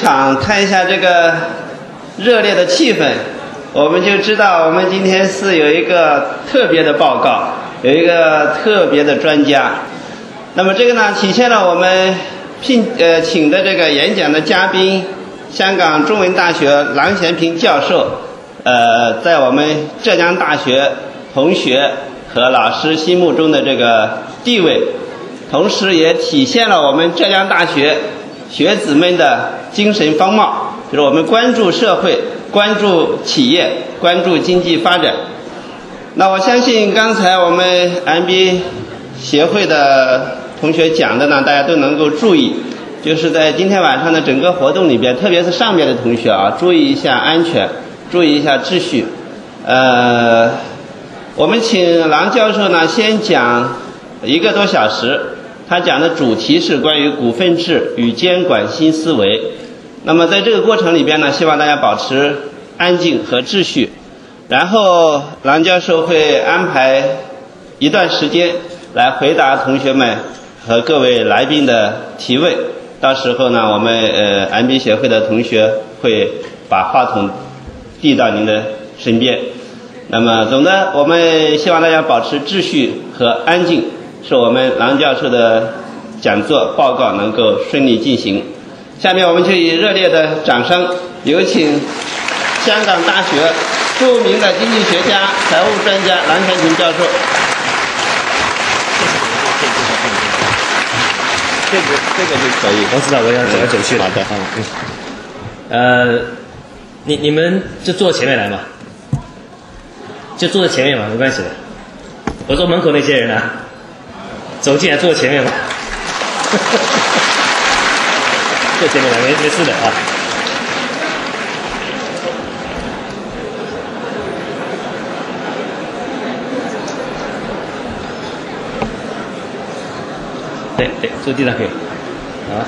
场看一下这个热烈的气氛，我们就知道我们今天是有一个特别的报告，有一个特别的专家。那么这个呢，体现了我们请的这个演讲的嘉宾，香港中文大学郎咸平教授，在我们浙江大学同学和老师心目中的这个地位，同时也体现了我们浙江大学学子们的精神风貌，就是我们关注社会、关注企业、关注经济发展。那我相信刚才我们 MBA 协会的同学讲的呢，大家都能够注意，就是在今天晚上的整个活动里边，特别是上面的同学啊，注意一下安全，注意一下秩序。我们请郎教授呢先讲1个多小时，他讲的主题是关于股份制与监管新思维。那么在这个过程里边呢，希望大家保持安静和秩序。然后郎教授会安排一段时间来回答同学们和各位来宾的提问。到时候呢，我们MBA 协会的同学会把话筒递到您的身边。那么总的，我们希望大家保持秩序和安静，使我们郎教授的讲座报告能够顺利进行。下面我们就以热烈的掌声，有请香港大学著名的经济学家、财务专家郎咸平教授。这个就可以。 我知道我要走来走去的。 好的。 你们就坐前面来嘛，就坐在前面嘛，没关系的。我说门口那些人啊，走进来坐前面嘛。坐前面来，没事的啊。对，坐地上可以，啊。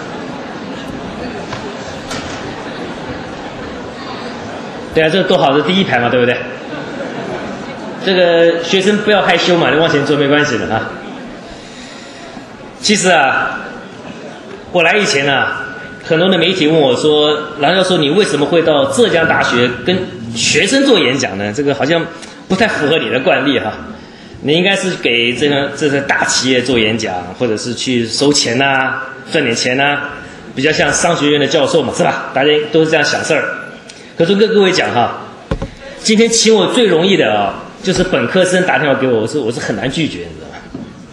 对啊，这多好的第一排嘛，对不对？这个学生不要害羞嘛，你往前坐没关系的啊。其实啊，我来以前啊，很多的媒体问我说：“郎教授，你为什么会到浙江大学跟学生做演讲呢？这个好像不太符合你的惯例哈。你应该是给这些大企业做演讲，或者是去收钱呐，赚点钱呐，比较像商学院的教授嘛，是吧？大家都是这样想事儿。可是跟各位讲哈，今天请我最容易的啊，就是本科生打电话给我，我是很难拒绝，你知道吗？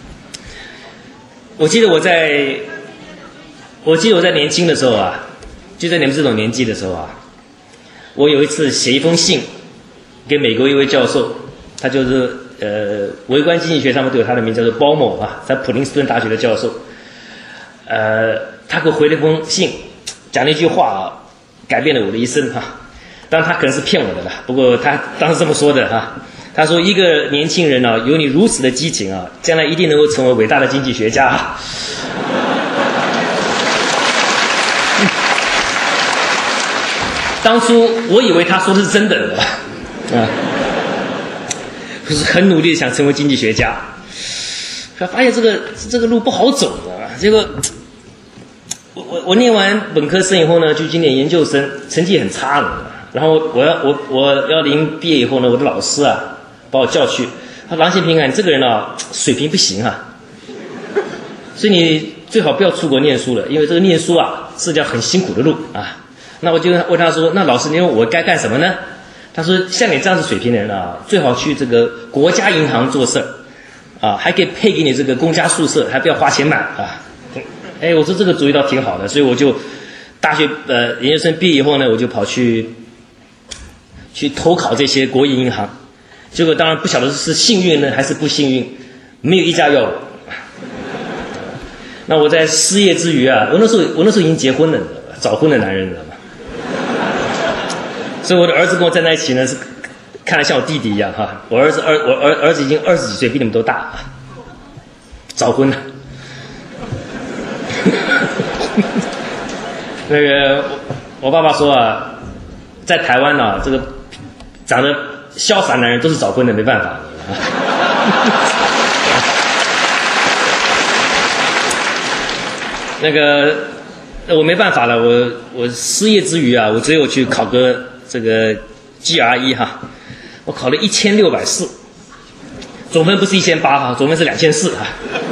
我记得我在年轻的时候啊，就在你们这种年纪的时候啊，我有一次写一封信给美国一位教授，他就是微观经济学上面都有他的名字，叫做鲍某啊，在普林斯顿大学的教授。他给我回了一封信，讲了一句话啊，改变了我的一生啊。当然他可能是骗我的了，不过他当时这么说的啊。他说一个年轻人啊，有你如此的激情啊，将来一定能够成为伟大的经济学家啊。当初我以为他说的是真的啊，可是很努力想成为经济学家，发现这个路不好走的。结果我念完本科生以后呢，就去念研究生，成绩很差的。然后我要临毕业以后呢，我的老师啊把我叫去，他说郎咸平啊，你这个人啊水平不行啊，所以你最好不要出国念书了，因为这个念书啊是条很辛苦的路啊。那我就问他说，那老师，你问我该干什么呢？他说，像你这样子水平的人啊，最好去这个国家银行做事啊，还可以配给你这个公家宿舍，还不要花钱买啊。哎，我说这个主意倒挺好的，所以我就大学研究生毕业以后呢，我就跑去投考这些国营银行，结果当然不晓得是幸运呢还是不幸运，没有一家要我。那我在失业之余啊，我那时候已经结婚了，早婚的男人，你知道吗？所以我的儿子跟我站在一起呢，是看得像我弟弟一样哈。我儿子已经20几岁，比你们都大啊，早婚了。那个我爸爸说啊，在台湾呢，这个长得潇洒男人都是早婚的，没办法。那个我没办法了，我失业之余啊，我只有去考个这个 GRE 哈，我考了1640，总分不是1800哈，总分是2400哈。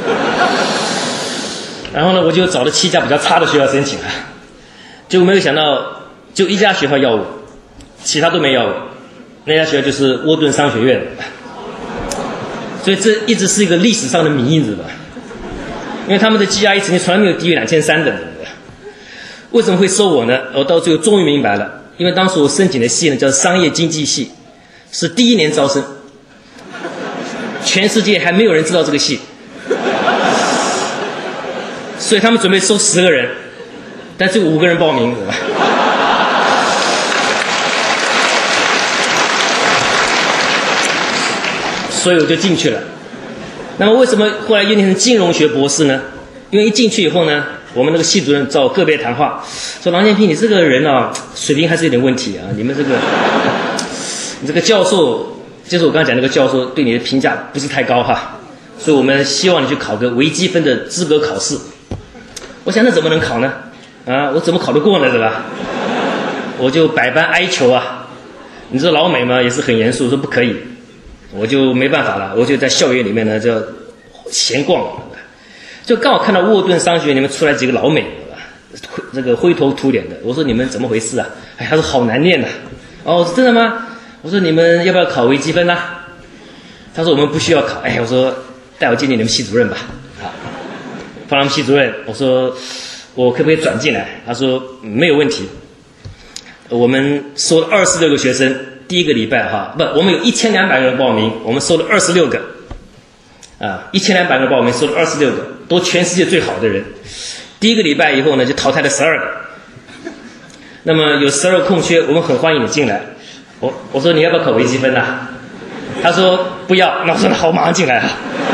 然后呢，我就找了7家比较差的学校申请了，结果没有想到就一家学校要我，其他都没要我，那家学校就是沃顿商学院，所以这一直是一个历史上的谜，知道吧？因为他们的 GRE 成绩从来没有低于2300的。为什么会收我呢？我到最后终于明白了，因为当时我申请的系呢叫商业经济系，是第1年招生，全世界还没有人知道这个系，所以他们准备收10个人，但只有5个人报名，对吧？所以我就进去了。那么为什么后来又念成金融学博士呢？因为一进去以后呢，我们那个系主任找我个别谈话，说郎建平，你这个人啊，水平还是有点问题啊。你们这个，你这个教授，就是我刚才讲那个教授，对你的评价不是太高哈，所以我们希望你去考个微积分的资格考试。我想那怎么能考呢？啊，我怎么考得过呢？对吧？我就百般哀求啊。你知道老美嘛，也是很严肃，说不可以。我就没办法了，我就在校园里面呢，就闲逛。就刚好看到沃顿商学院里面出来几个老美，这个灰头土脸的。我说你们怎么回事啊？哎，他说好难念呐。哦，是真的吗？我说你们要不要考微积分啊？他说我们不需要考。哎，我说带我见见你们系主任吧。好，放他们系主任，我说我可不可以转进来？他说没有问题。我们收了26个学生，第1个礼拜哈，不，我们有1200个人报名，我们收了26个。1200个报名，收了26个，都全世界最好的人。第1个礼拜以后呢，就淘汰了12个。那么有12个空缺，我们很欢迎你进来。我说你要不要考微积分啊？他说不要。那我说那好，马上进来啊。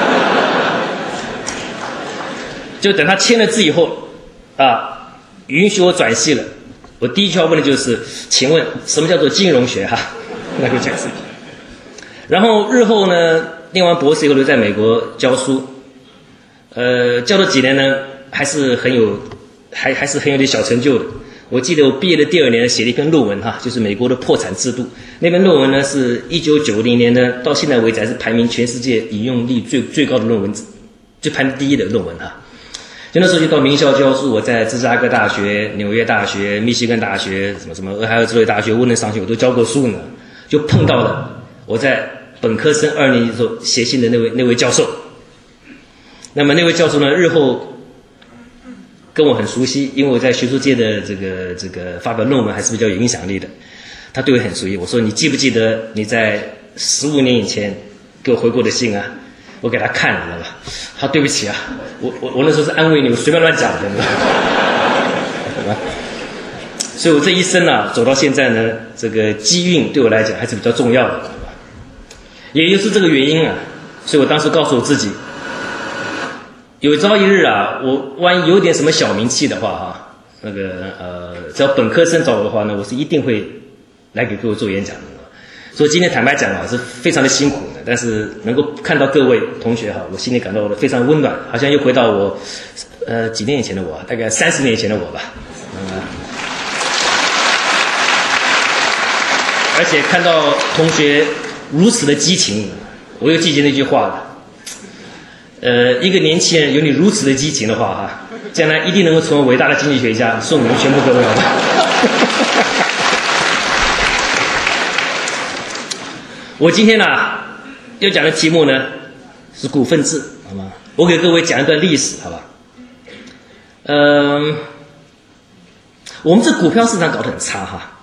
就等他签了字以后，允许我转系了。我第一句话问的就是，请问什么叫做金融学哈？那就解释。然后日后呢，念完博士以后留在美国教书，教了几年呢，还是很有点小成就的。我记得我毕业的第2年写了一篇论文哈，就是美国的破产制度。那篇论文呢是1990年呢，到现在为止还是排名全世界引用率最高的论文，就排名第1的论文哈。就那时候就到名校教书，我在芝加哥大学、纽约大学、密西根大学、什么俄亥俄州立大学、沃顿商学院我都教过书呢，就碰到了我在本科生2年级的时候写信的那位教授。那么那位教授呢，日后跟我很熟悉，因为我在学术界的这个发表论文还是比较有影响力的。他对我很熟悉，我说你记不记得你在15年以前给我回过的信啊？我给他看了，知道吧？他对不起啊，我那时候是安慰你，我随便乱讲的，对吧？所以我这一生啊，走到现在呢，这个机运对我来讲还是比较重要的，也就是这个原因啊。所以我当时告诉我自己，有朝一日啊，我万一有点什么小名气的话哈，只要本科生找我的话呢，我是一定会来给各位做演讲的。所以今天坦白讲啊，是非常的辛苦的，但是能够看到各位同学哈，我心里感到非常温暖，好像又回到我几年以前的我，大概30年以前的我吧。而且看到同学如此的激情，我又记起那句话了，一个年轻人有你如此的激情的话哈，将来一定能够成为伟大的经济学家，送你们全部各位好吧。我今天要讲的题目呢是股份制，好吗？我给各位讲一段历史，好吧？我们这股票市场搞得很差哈。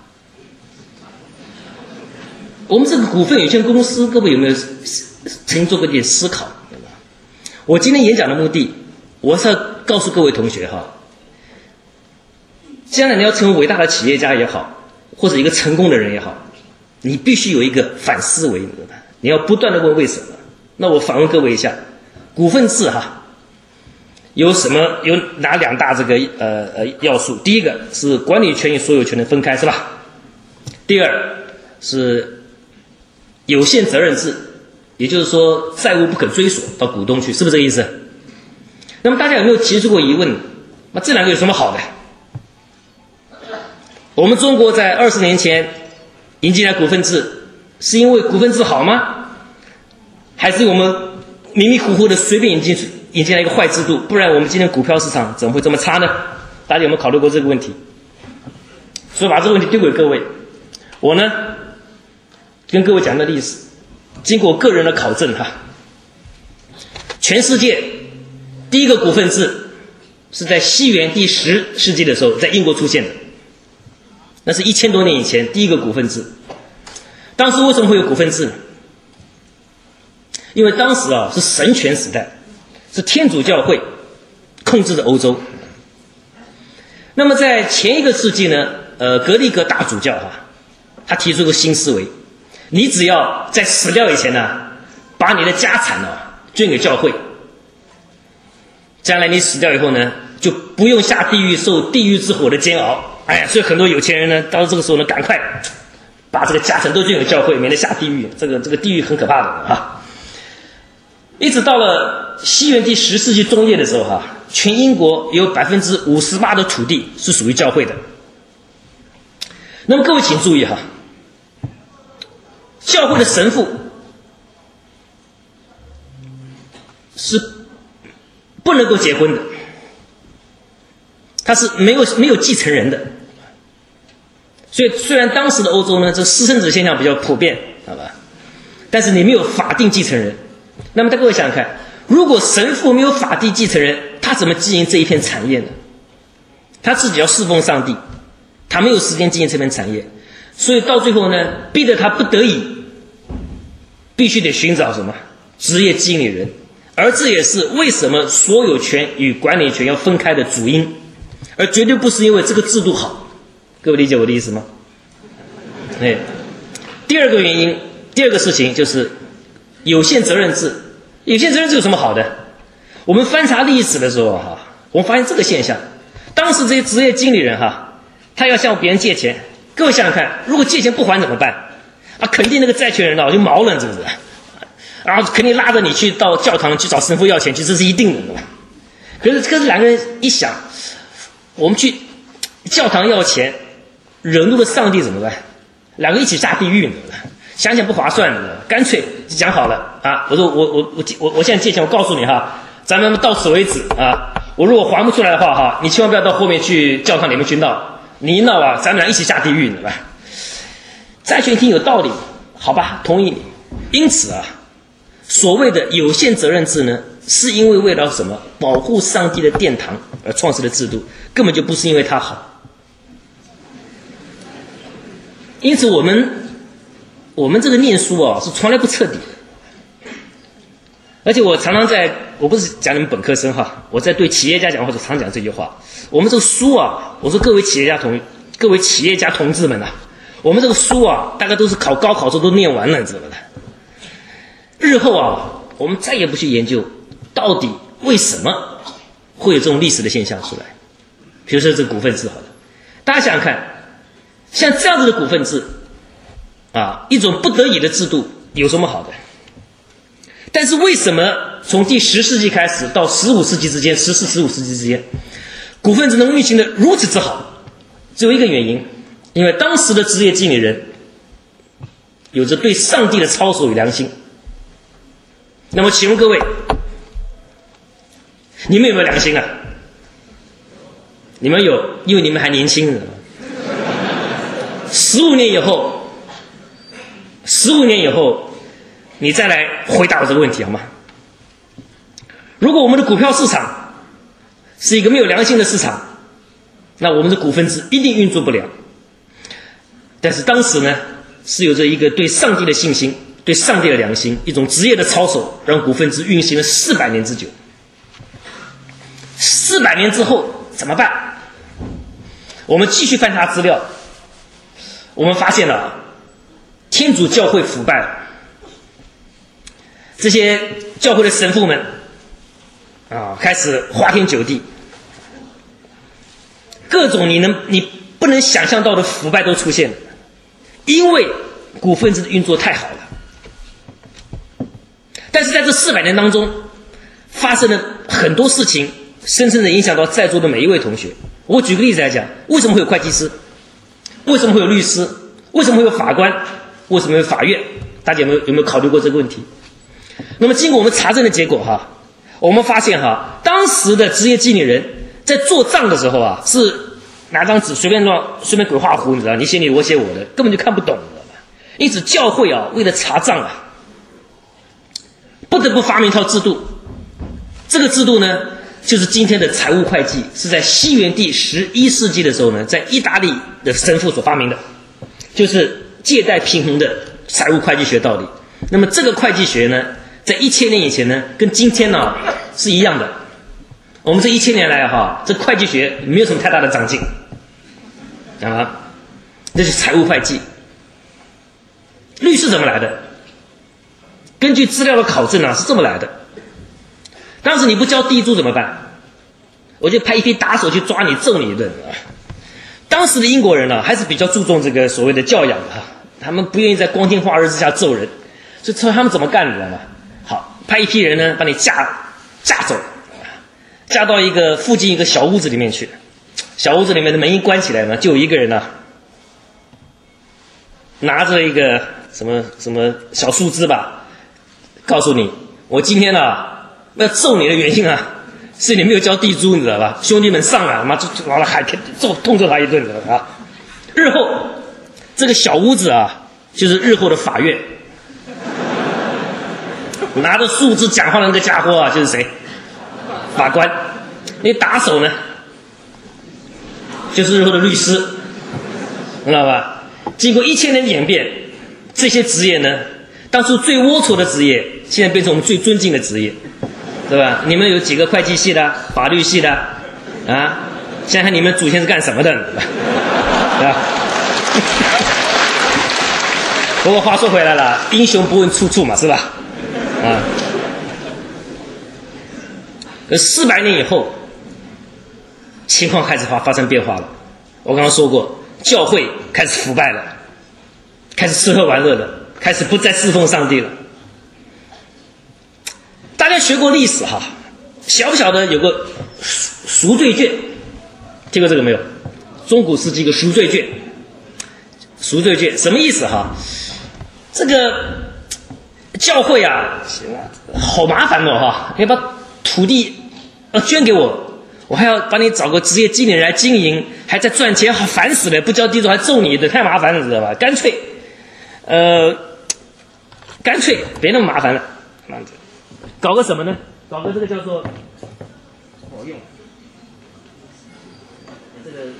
我们这个股份有限公司，各位有没有曾经做过一点思考？对吧？我今天演讲的目的，我是要告诉各位同学哈，将来你要成为伟大的企业家也好，或者一个成功的人也好，你必须有一个反思维，你要不断的问为什么。那我反问各位一下，股份制哈，有哪2大这个要素？第一个是管理权与所有权的分开，是吧？第二是有限责任制，也就是说债务不可追索到股东去，是不是这个意思？那么大家有没有提出过疑问？那这2个有什么好的？ 我们中国在20年前引进来股份制，是因为股份制好吗？还是我们迷迷糊糊的随便引进来一个坏制度？不然我们今天股票市场怎么会这么差呢？大家有没有考虑过这个问题？所以把这个问题丢给各位，我呢跟各位讲的历史，经过个人的考证全世界第一个股份制是在西元第10世纪的时候在英国出现的，那是1000多年以前第一个股份制。当时为什么会有股份制呢？因为当时是神权时代，是天主教会控制着欧洲。那么在前一个世纪呢，格里格大主教他提出一个新思维，你只要在死掉以前呢，把你的家产捐给教会，将来你死掉以后呢，就不用下地狱受地狱之火的煎熬。所以很多有钱人呢，到了这个时候呢，赶快把这个家产都捐给教会，免得下地狱。这个地狱很可怕的一直到了西元第10世纪中叶的时候全英国有58%的土地是属于教会的。那么各位请注意教会的神父是不能够结婚的，他是没有继承人的。所以虽然当时的欧洲呢，这私生子现象比较普遍，好吧，但是你没有法定继承人。那么各位想想看，如果神父没有法定继承人，他怎么经营这一片产业呢？他自己要侍奉上帝，他没有时间经营这片产业，所以到最后呢，逼得他不得已必须得寻找什么职业经理人。而这也是为什么所有权与管理权要分开的主因，而绝对不是因为这个制度好。各位理解我的意思吗？第二个原因，第二个事情就是有限责任制。有限责任制有什么好的？我们翻查历史的时候我们发现这个现象，当时这些职业经理人他要向别人借钱，各位想想看，如果借钱不还怎么办？肯定那个债权人就毛了，是不是？然后肯定拉着你去到教堂去找神父要钱去，这是一定的，对吧？可是两个人一想，我们去教堂要钱，惹怒了上帝怎么办？两个一起下地狱，想想不划算的，干脆讲好了我说我现在借钱，我告诉你咱们到此为止我如果还不出来的话你千万不要到后面去教堂里面去闹，你一闹咱们俩一起下地狱，对吧？债权听有道理，好吧，同意你。因此所谓的有限责任制呢，是因为为了什么？保护上帝的殿堂而创设的制度，根本就不是因为它好。因此我们这个念书是从来不彻底的。而且我常常我不是讲你们本科生我在对企业家讲话，常讲这句话。我们这个书我说各位企业家同志们我们这个书大概都是考高考时候都念完了，知道吧？日后我们再也不去研究到底为什么会有这种历史的现象出来。比如说这个股份制大家想想看，像这样子的股份制一种不得已的制度有什么好的？但是为什么从第10世纪开始到15世纪之间，14、15世纪之间，股份制能运行的如此之好？只有一个原因，因为当时的职业经理人有着对上帝的操守与良心。那么请问各位，你们有没有良心你们有，因为你们还年轻。15年以后你再来回答我这个问题好吗？如果我们的股票市场是一个没有良心的市场，那我们的股份制一定运作不了。但是当时呢，是有着一个对上帝的信心，对上帝的良心，一种职业的操守，让股份制运行了400年之久。400年之后怎么办？我们继续翻查资料，我们发现了天主教会腐败了。这些教会的神父们开始花天酒地，各种你不能想象到的腐败都出现了，因为股份制的运作太好了。但是在这400年当中，发生了很多事情，深深的影响到在座的每一位同学。我举个例子来讲，为什么会有会计师？ 为什么会有律师？为什么会有法官？为什么会有法院？大家有没有考虑过这个问题？那么经过我们查证的结果我们发现当时的职业经理人在做账的时候是拿张纸随便鬼画符，你知道，你写你我写我的，根本就看不懂，你知道吧？因此教会为了查账不得不发明一套制度。这个制度呢，就是今天的财务会计，是在西元第11世纪的时候呢，在意大利的神父所发明的，就是借贷平衡的财务会计学道理。那么这个会计学呢，在1000年以前呢，跟今天呢是一样的。我们这1000年来这会计学没有什么太大的长进这是财务会计。律师怎么来的？根据资料的考证是这么来的。当时你不交地租怎么办？我就派一批打手去抓你，揍你一顿当时的英国人还是比较注重这个所谓的教养他们不愿意在光天化日之下揍人，所以他们怎么干，你知道吗？好，派一批人呢把你架走，架到附近一个小屋子里面去。小屋子里面的门一关起来呢，就有一个人拿着一个什么小树枝吧，告诉你，我今天要揍你的原因是你没有交地租，你知道吧？兄弟们上来，妈就完了，还痛揍他一顿，知道吧？日后这个小屋子就是日后的法院。拿着树枝讲话的那个家伙就是谁？法官。那打手呢，就是日后的律师，知道吧？经过1000年的演变，这些职业呢，当初最龌龊的职业，现在变成我们最尊敬的职业，对吧？你们有几个会计系的、法律系的想想你们祖先是干什么的，对吧？不过话说回来了，英雄不问出处嘛，是吧？400年以后，情况开始发生变化了。我刚刚说过，教会开始腐败了，开始吃喝玩乐了，开始不再侍奉上帝了。大家学过历史晓不晓得有个赎罪券？听过这个没有？中古世纪一个赎罪券。赎罪券什么意思这个教会好麻烦你把土地捐给我，我还要帮你找个职业经理人来经营，还在赚钱，好烦死了！不交地租还揍你一顿，太麻烦了，知道吧？干脆别那么麻烦了，搞个什么呢？搞个这个叫做好用，这个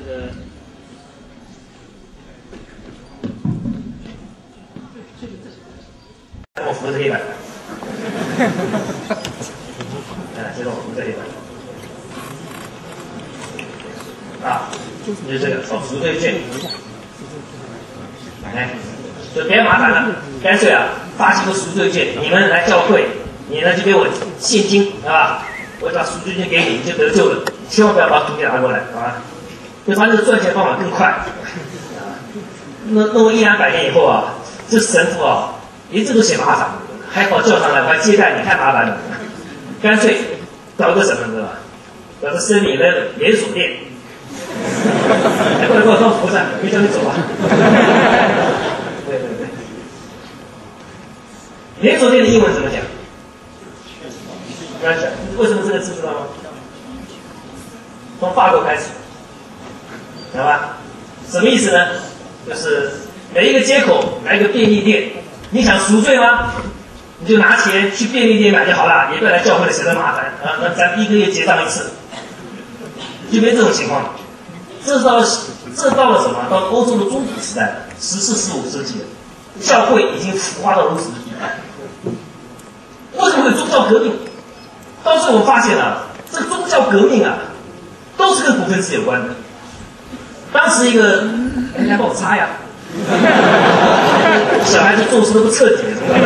我扶着一把，这个我扶着一把，就是这个赎罪券，就别麻烦了，干脆发行个赎罪券，你们来教会，你呢就给我现金我把赎罪券给你，你就得救了，千万不要把土地拿过来对方这个赚钱方法更快弄了100-200年以后这神父连这都嫌麻烦，还跑教堂来，我还接待你，太麻烦了。干脆搞个什么知道吧？搞个森林的连锁店。过来给我当服务生，别叫你走对。连锁店的英文怎么讲？为什么这个字知道吗？从法国开始，知道吧？什么意思呢？就是每一个街口来一个便利店。你想赎罪吗？你就拿钱去便利店买就好了，也不要来教会了，省得麻烦那咱1个月结账一次，就没这种情况。这到了什么？到欧洲的中古时代，14、15世纪了，教会已经腐化到如此的地步。为什么会有宗教革命？当时我们发现这个宗教革命都是跟股份制有关的。当时一个，人家帮我擦呀。小孩子做事都不彻底，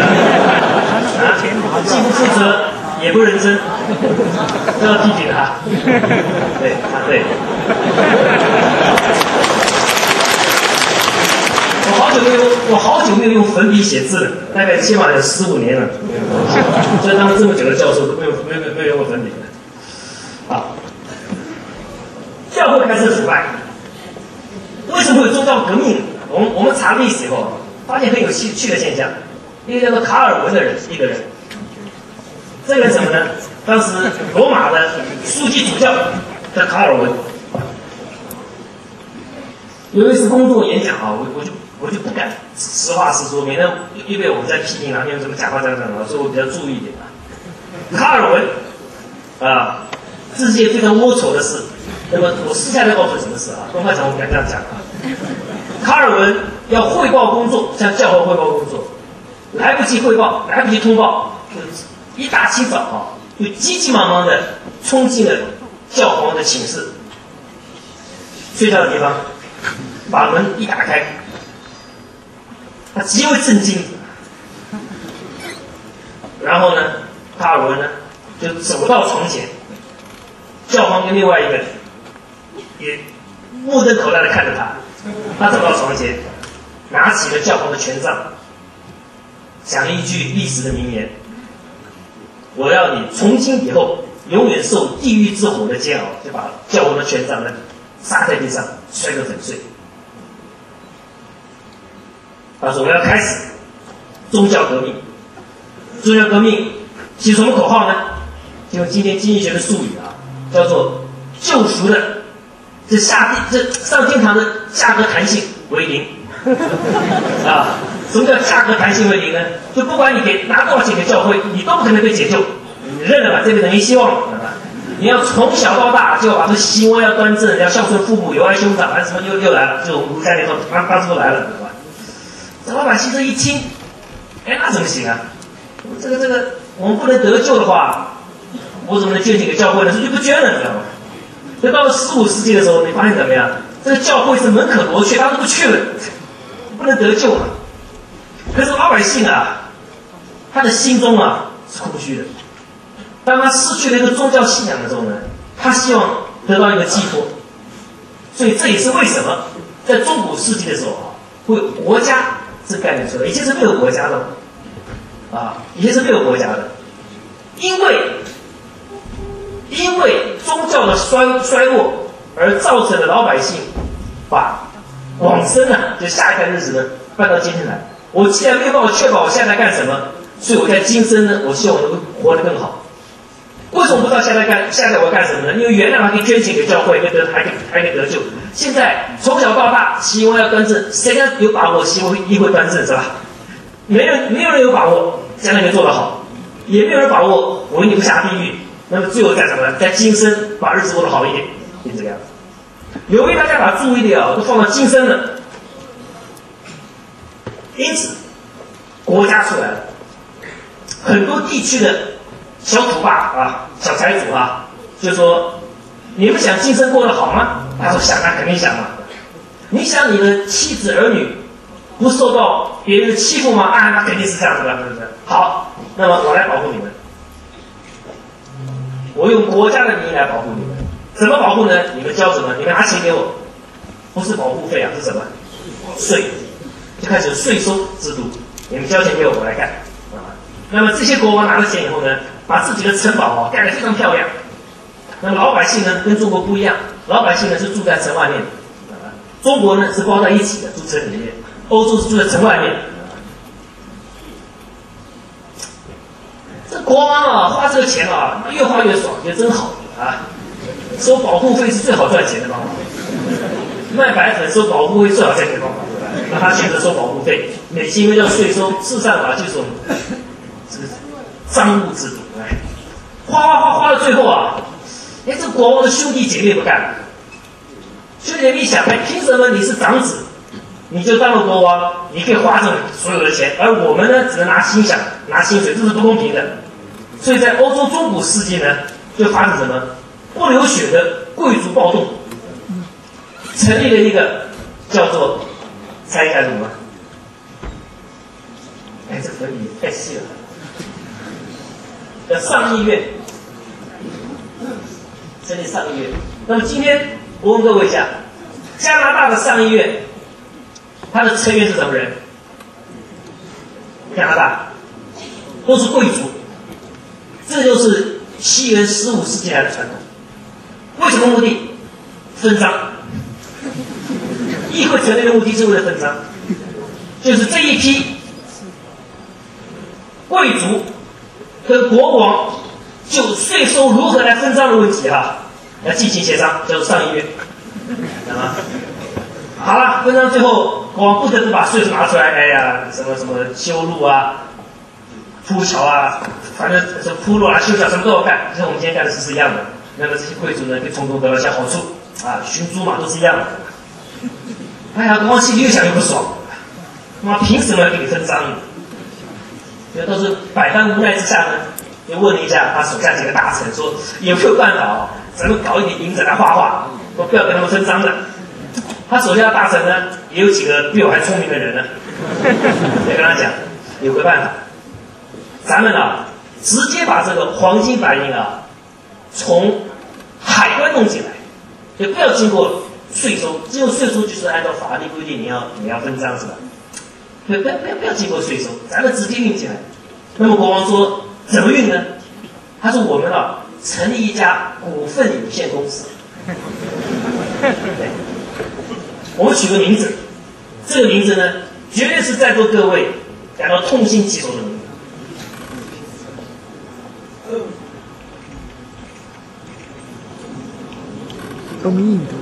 既不负责也不认真，都要批评他。对。我好久没有用粉笔写字了，大概起码有15年了。所以当了这么久的教授都没有用过粉笔。教会开始腐败， 为什么会有宗教革命？我们查历史以后，发现很有趣的现象。一个叫做卡尔文的人，一个人，这个人什么呢？当时罗马的书记主教叫卡尔文。有一次工作演讲啊，我就不敢实话实说，免得因为我们在批评啊，因为什么讲话这样啊，所以我比较注意一点啊。卡尔文啊，世界非常龌龊的事。那么我私下再告诉你什么事啊？公开场我不敢这样讲啊。卡尔文要汇报工作，向教皇汇报工作，来不及汇报，来不及通报，一大清早啊，就急急忙忙的冲进了教皇的寝室，睡觉的地方，把门一打开，他极为震惊。然后呢，卡尔文呢就走到床前，教皇跟另外一个也目瞪口呆的看着他。他走到床前，拿起了教皇的权杖，讲了一句历史的名言：我要你从今以后永远受地狱之火的煎熬。就把教皇的权杖呢撒在地上，摔个粉碎。他说我要开始宗教革命。宗教革命起什么口号呢？就今天经济学的术语啊，叫做救赎的这上天堂的价格弹性为零啊！什么叫价格弹性为零呢？就不管你拿多少钱给教会，你都不可能被解救，你认了吧，这辈子没希望了，你要从小到大就把这行为要端正，要孝顺父母，有爱兄长，什么又来了，就我们儒家里头当时都来了，对吧？这老百姓这一听，哎，那怎么行啊？这个，我们不能得救的话，我怎么能捐钱给教会呢？所以就不捐了，你知道吗？所以到了15世纪的时候，你发现怎么样？这个教会是门可罗雀，大家都不去了，不能得救了。可是老百姓啊，他的心中啊是空虚的。当他失去了一个宗教信仰的时候呢，他希望得到一个寄托。所以这也是为什么在中古世纪的时候啊，会有国家这个概念出来。以前是没有国家的啊，以前是没有国家的，因为宗教的衰落而造成了老百姓把往生啊，就下一代日子呢搬到今天来。我既然没有办法确保我下一代干什么，所以我在今生呢，我希望我能够活得更好。为什么不知道下一代我要干什么呢？因为原来还可以捐钱给教会，还可以得救。现在从小到大行为要端正，谁有把握行为一定会端正，是吧？没有人有把握将来能做得好，也没有人把握我一定不下地狱。那么最后干什么呢？在今生把日子过得好一点，就这个样子。由于大家把注意力啊都放到今生了，因此国家出来了，很多地区的小土霸啊、小财主啊，就说：“你们想今生过得好吗？”他说：“想啊，肯定想啊。你想你的妻子儿女不受到别人的欺负吗？啊，那肯定是这样子的，是不是？好，那么我来保护你们。”我用国家的名义来保护你们，怎么保护呢？你们交什么？你们拿钱给我，不是保护费啊，是什么？税，就开始有税收制度。你们交钱给我，我来干啊。那么这些国王拿了钱以后呢，把自己的城堡盖得非常漂亮。那么老百姓呢，跟中国不一样，老百姓呢是住在城外面，中国呢是包在一起的，住城里面；欧洲是住在城外面。这国王啊，花这个钱啊，越花越爽，觉得真好啊！收保护费是最好赚钱的方法，卖白粉收保护费最好赚钱的方法，对吧？那他选择收保护费，美其名叫税收，事实上啊，就是种这个赃物制度，哎，花到最后啊，哎，这国王的兄弟姐妹不干了，兄弟姐妹一想，哎，凭什么你是长子？你就当了国王，你可以花这所有的钱，而我们呢，只能拿薪水，这是不公平的。所以在欧洲中古世纪呢，就发生什么不流血的贵族暴动，成立了一个叫做猜一下什么？哎，这粉笔太细了，叫上议院，成立上议院。那么今天我问各位一下，加拿大的上议院。他的成员是什么人？加拿大都是贵族，这就是西元15世纪来的传统。为什么目的？分赃。 议会成立的目的是为了分赃，就是这一批贵族跟国王就税收如何来分赃的问题要进行协商，叫做上议院，懂吗？好了，分赃最后国王不得不把税收拿出来，哎呀，什么什么修路啊、铺桥啊，反正这铺路啊、修桥什么都要干，跟我们今天干的事是一样的。那么这些贵族呢，可以从中得到一些好处寻租嘛，都是一样的。哎呀，国王心里越想越不爽，妈凭什么要给你分赃呢？这都是百般无奈之下呢，就问了一下他手下几个大臣，说有没有办法咱们搞一点银子来画画，说不要跟他们分赃的。他手下的大臣呢，也有几个比我还聪明的人呢，也跟他讲有个办法，咱们直接把这个黄金白银从海关弄进来，就不要经过税收，只有税收就是按照法律规定你要分赃是吧？不要经过税收，咱们直接运进来。那么国王说怎么运呢？他说我们成立一家股份有限公司，我们取个名字，这个名字呢，绝对是在座各位感到痛心疾首的名字。 我们印度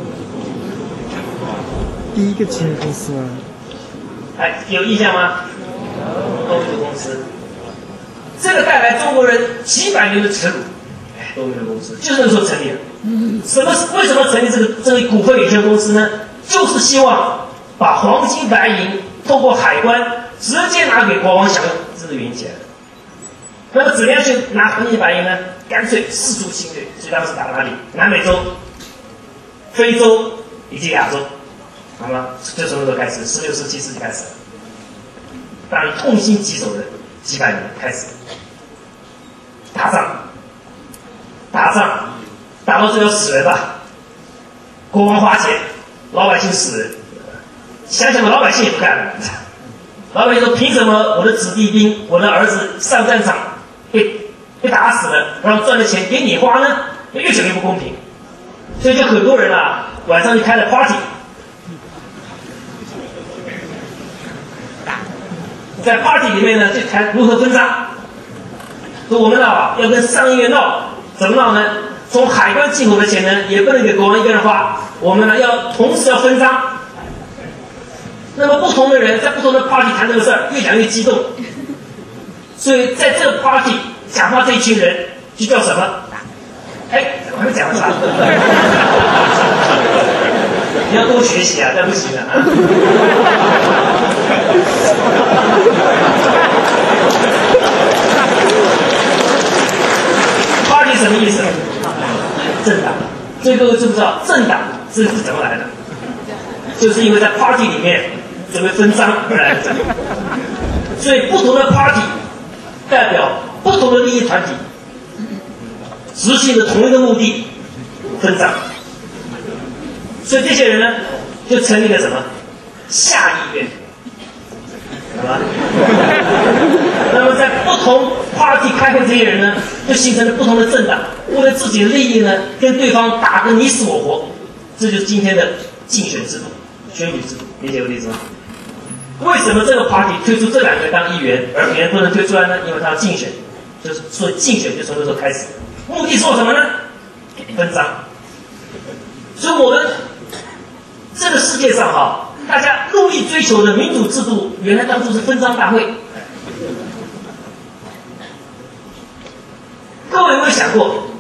第一个金融公司啊， 有印象吗？多米诺公司，这个带来中国人几百年的耻辱。多米诺公司就是那个时候成立的。为什么成立这个股份有限公司呢？就是希望把黄金白银透过海关直接拿给国王享用，这是原因起来的。那么怎么样去拿黄金白银呢？干脆四处侵略，所以当时打哪里？南美洲、非洲以及亚洲，好吗？就从那时候开始，16、17世纪开始，让人痛心疾首的几百年开始，打仗，打到最后死人吧，国王花钱，老百姓死人，想想吧，老百姓也不干了，老百姓说凭什么我的子弟兵，我的儿子上战场被打死了，然后赚的钱给你花呢？越想越不公平，所以就很多人晚上就开了 party， 在 party 里面呢就谈如何分赃，说我们要跟上议院闹，怎么闹呢？从海关进口的钱呢也不能给国王一个人花，我们呢要同时要分赃。那么不同的人在不同的 party 谈这个事儿，越讲越激动，所以在这个 party 讲话这一群人就叫什么？我还没讲完你要多学习再不行了party 什么意思？政党。所以各位知不知道政党这是怎么来的？就是因为在 party 里面准备分赃而来的政党。所以不同的 party 代表不同的利益团体，执行的同一个目的，分赃。所以这些人呢，就成立了什么？下议院，好吧？那么在不同 party 开会，这些人呢，就形成了不同的政党，为了自己的利益呢，跟对方打个你死我活。这就是今天的竞选制度、选举制度。理解我的意思吗？为什么这个 party 推出这两个当议员，而别人不能推出来呢？因为他要竞选，就是所以竞选就从那时候开始，目的做什么呢？分赃。所以我们这个世界上大家努力追求的民主制度，原来当初是分赃大会。各位有没有想过，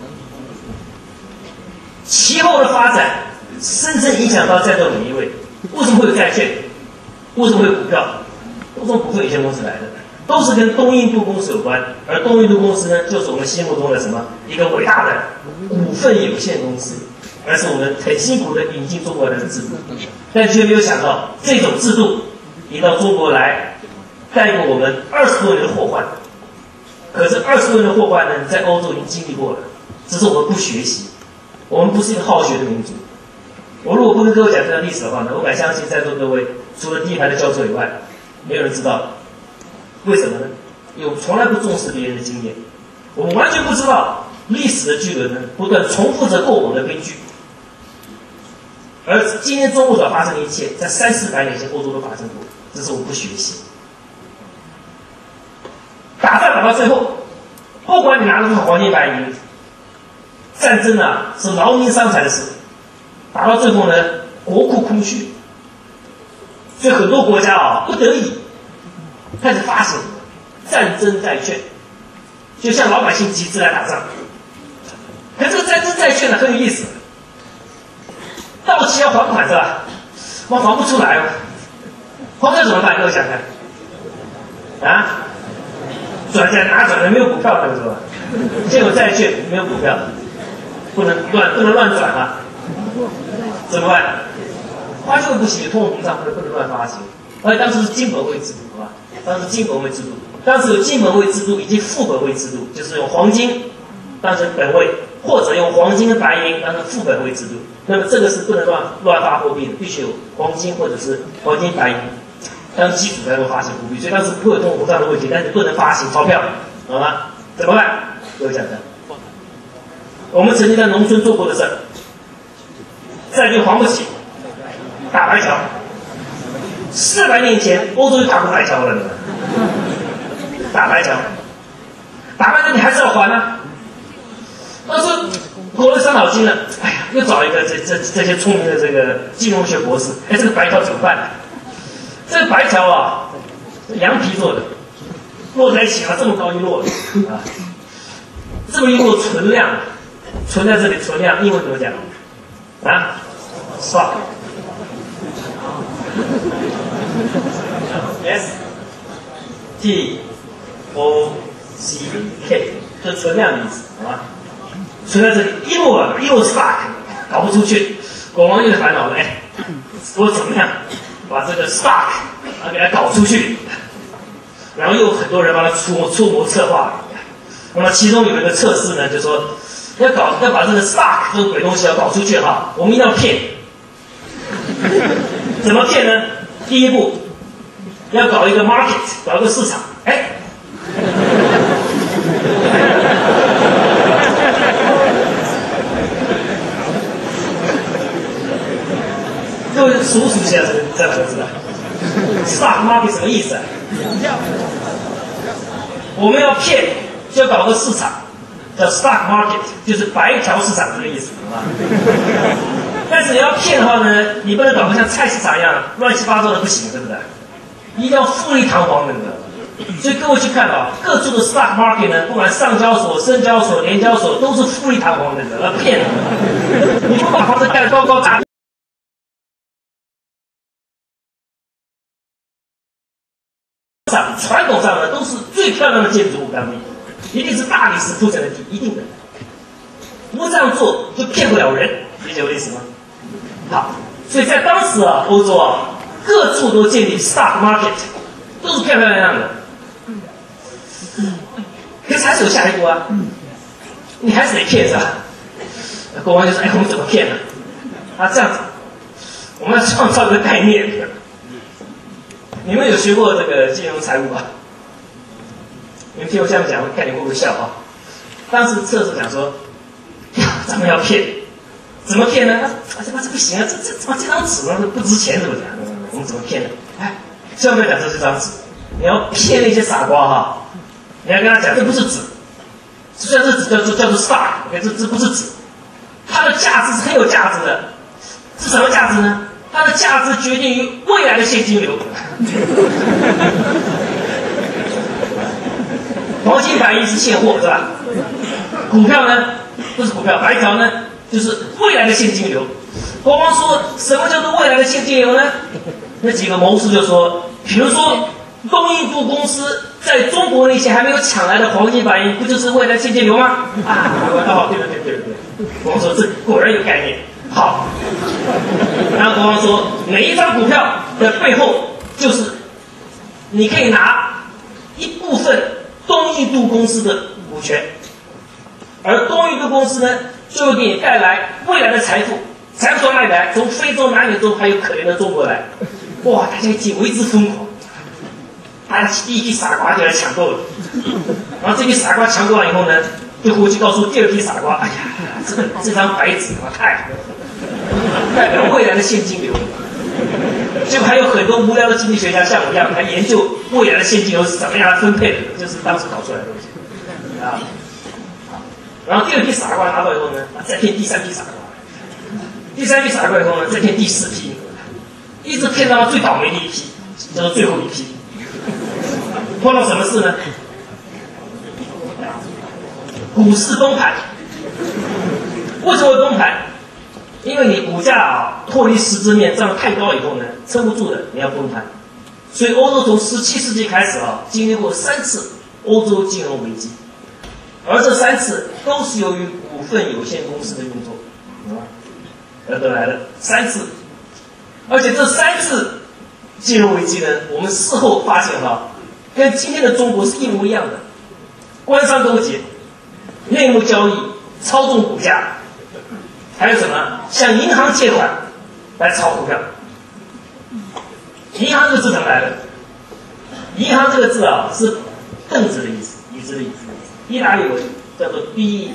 其后的发展深深影响到在座每一位？为什么会有债券？为什么会有股票？都从股份有限公司来的，都是跟东印度公司有关。而东印度公司呢，就是我们心目中的什么？一个伟大的股份有限公司，而是我们很辛苦的引进中国人的制度。但却没有想到，这种制度一到中国来，带给我们20多年的祸患。可是20多年的祸患呢，在欧洲已经经历过了，只是我们不学习，我们不是一个好学的民族。我如果不跟各位讲这段历史的话呢，我敢相信在座各位除了第一排的教授以外，没有人知道为什么呢？因为我们从来不重视别人的经验，我们完全不知道历史的巨轮呢不断重复着过往的悲剧。 而今天中国所发生的一切，在300-400年前欧洲都发生过，只是我们不学习。打仗打到最后，不管你拿的是黄金白银，战争啊是劳民伤财的事，打到最后呢，国库空虚，所以很多国家啊不得已开始发行战争债券，就向老百姓集资来打仗。可这个战争债券呢很有意思，到期要还款是吧？我还不出来了，还不了怎么办？各位想想啊，转债哪转的？没有股票的是吧？现有债券没有股票，不能乱转啊，怎么办？发行不行，通货膨胀不能乱发行。而且当时是金本位制度，好吧？当时金本位制度，当时有金本位制度以及副本位制度，就是用黄金当成本位，或者用黄金跟白银当成副本位制度。那么这个是不能乱发货币的，必须有黄金或者是黄金白银当基础才能发行货币。所以当时不会有通货膨胀的问题，但是不能发行钞票，好吗？怎么办？各位讲的，我们曾经在农村做过的事儿，债券还不起，打白桥。400年前，欧洲就打过白桥了，打白桥，打白桥你还是要还啊。当时国人伤脑筋了，哎呀，又找一个这些聪明的这个金融学博士，哎，这个白桥怎么办？这个白桥啊，羊皮做的，摞在一起啊，这么高一摞啊，这么一摞存量，存在这里存量，英文怎么讲啊 ？stock。S T O C K， 这存量的意思，好吧？存在这里，一路 stock， 搞不出去。国王又烦恼了，哎，我怎么样把这个 stock 给它搞出去？然后又有很多人帮他出谋策划。那么其中有一个测试呢，就说要把这个 stock 这个鬼东西要搞出去哈，我们一定要骗。怎么骗呢？第一步要搞一个 market， 搞一个市场，哎，各位熟不熟悉啊？这两个字啊 ？stock market 什么意思啊？我们要骗，就要搞个市场，叫 stock market， 就是白条市场这个意思，好吧？但是你要骗的话呢，你不能搞得像菜市场一样乱七八糟的，不行，对不对？一定要富丽堂皇的。所以各位去看啊，各处的 stock market 呢，不管上交所、深交所、联交所，都是富丽堂皇的，要骗人。你不把房子盖得高高大。传统上呢，都是最漂亮的建筑物当地，一定是大理石铺成的地，一定的。不这样做就骗不了人，理解我的意思吗？好，所以在当时啊，欧洲啊，各处都建立 stock market， 都是漂漂亮亮的。可是还是有下一步啊，你还是得骗是吧？国王就说：“哎，我们怎么骗呢？啊，这样子，我们要创造一个概念。你们有学过这个金融财务吧？你们听我这样讲，看你会不会笑啊？当时测试讲说，咱们要骗，怎么骗呢？这不行啊，这张纸呢不值钱，怎么讲？我们怎么骗呢？哎，千万不要讲这张纸，你要骗那些傻瓜哈！你要跟他讲，这不是纸，虽然这纸叫做 stock， 这不是纸，它的价值是很有价值的，是什么价值呢？它的价值决定于未来的现金流。黄金白银是现货是吧？股票呢不是股票，白条呢就是未来的现金流。国王说什么叫做未来的现金流呢？那几个谋士就说，比如说东印度公司在中国那些还没有抢来的黄金白银，不就是未来现金流吗？啊，对，国王说这果然有概念。好，然后国王说，每一张股票的背后就是你可以拿一部分东印度公司的股权，而东印度公司呢，就会给你带来未来的财富。财富从哪里来？从非洲、南美洲还有可怜的中国来。哇，大家一起为之疯狂，大家第一批傻瓜就来抢购了。然后这批傻瓜抢购完以后呢，就回去告诉第二批傻瓜，哎呀，这张白纸太好了。 代表未来的现金流。就还有很多无聊的经济学家像我一样，还研究未来的现金流是怎么样来分配的，这是当时搞出来的东西啊。然后第二批傻瓜拿到以后呢，再骗第三批傻瓜，第三批傻瓜以后呢，再骗第四批，一直骗到最倒霉的一批，叫做最后一批。碰到什么事呢？股市崩盘。为什么会崩盘？因为你股价脱离实质面涨得太高以后呢，撑不住的，你要崩盘。所以欧洲从17世纪开始经历过3次欧洲金融危机，而这3次都是由于股份有限公司的运作，得来的3次。而且这3次金融危机呢，我们事后发现跟今天的中国是一模一样的，官商勾结、内幕交易、操纵股价。还有什么？向银行借款来炒股票。银行这个字怎么来的？银行这个字是凳子的意思，椅子的意思，意大利文叫做 BANC。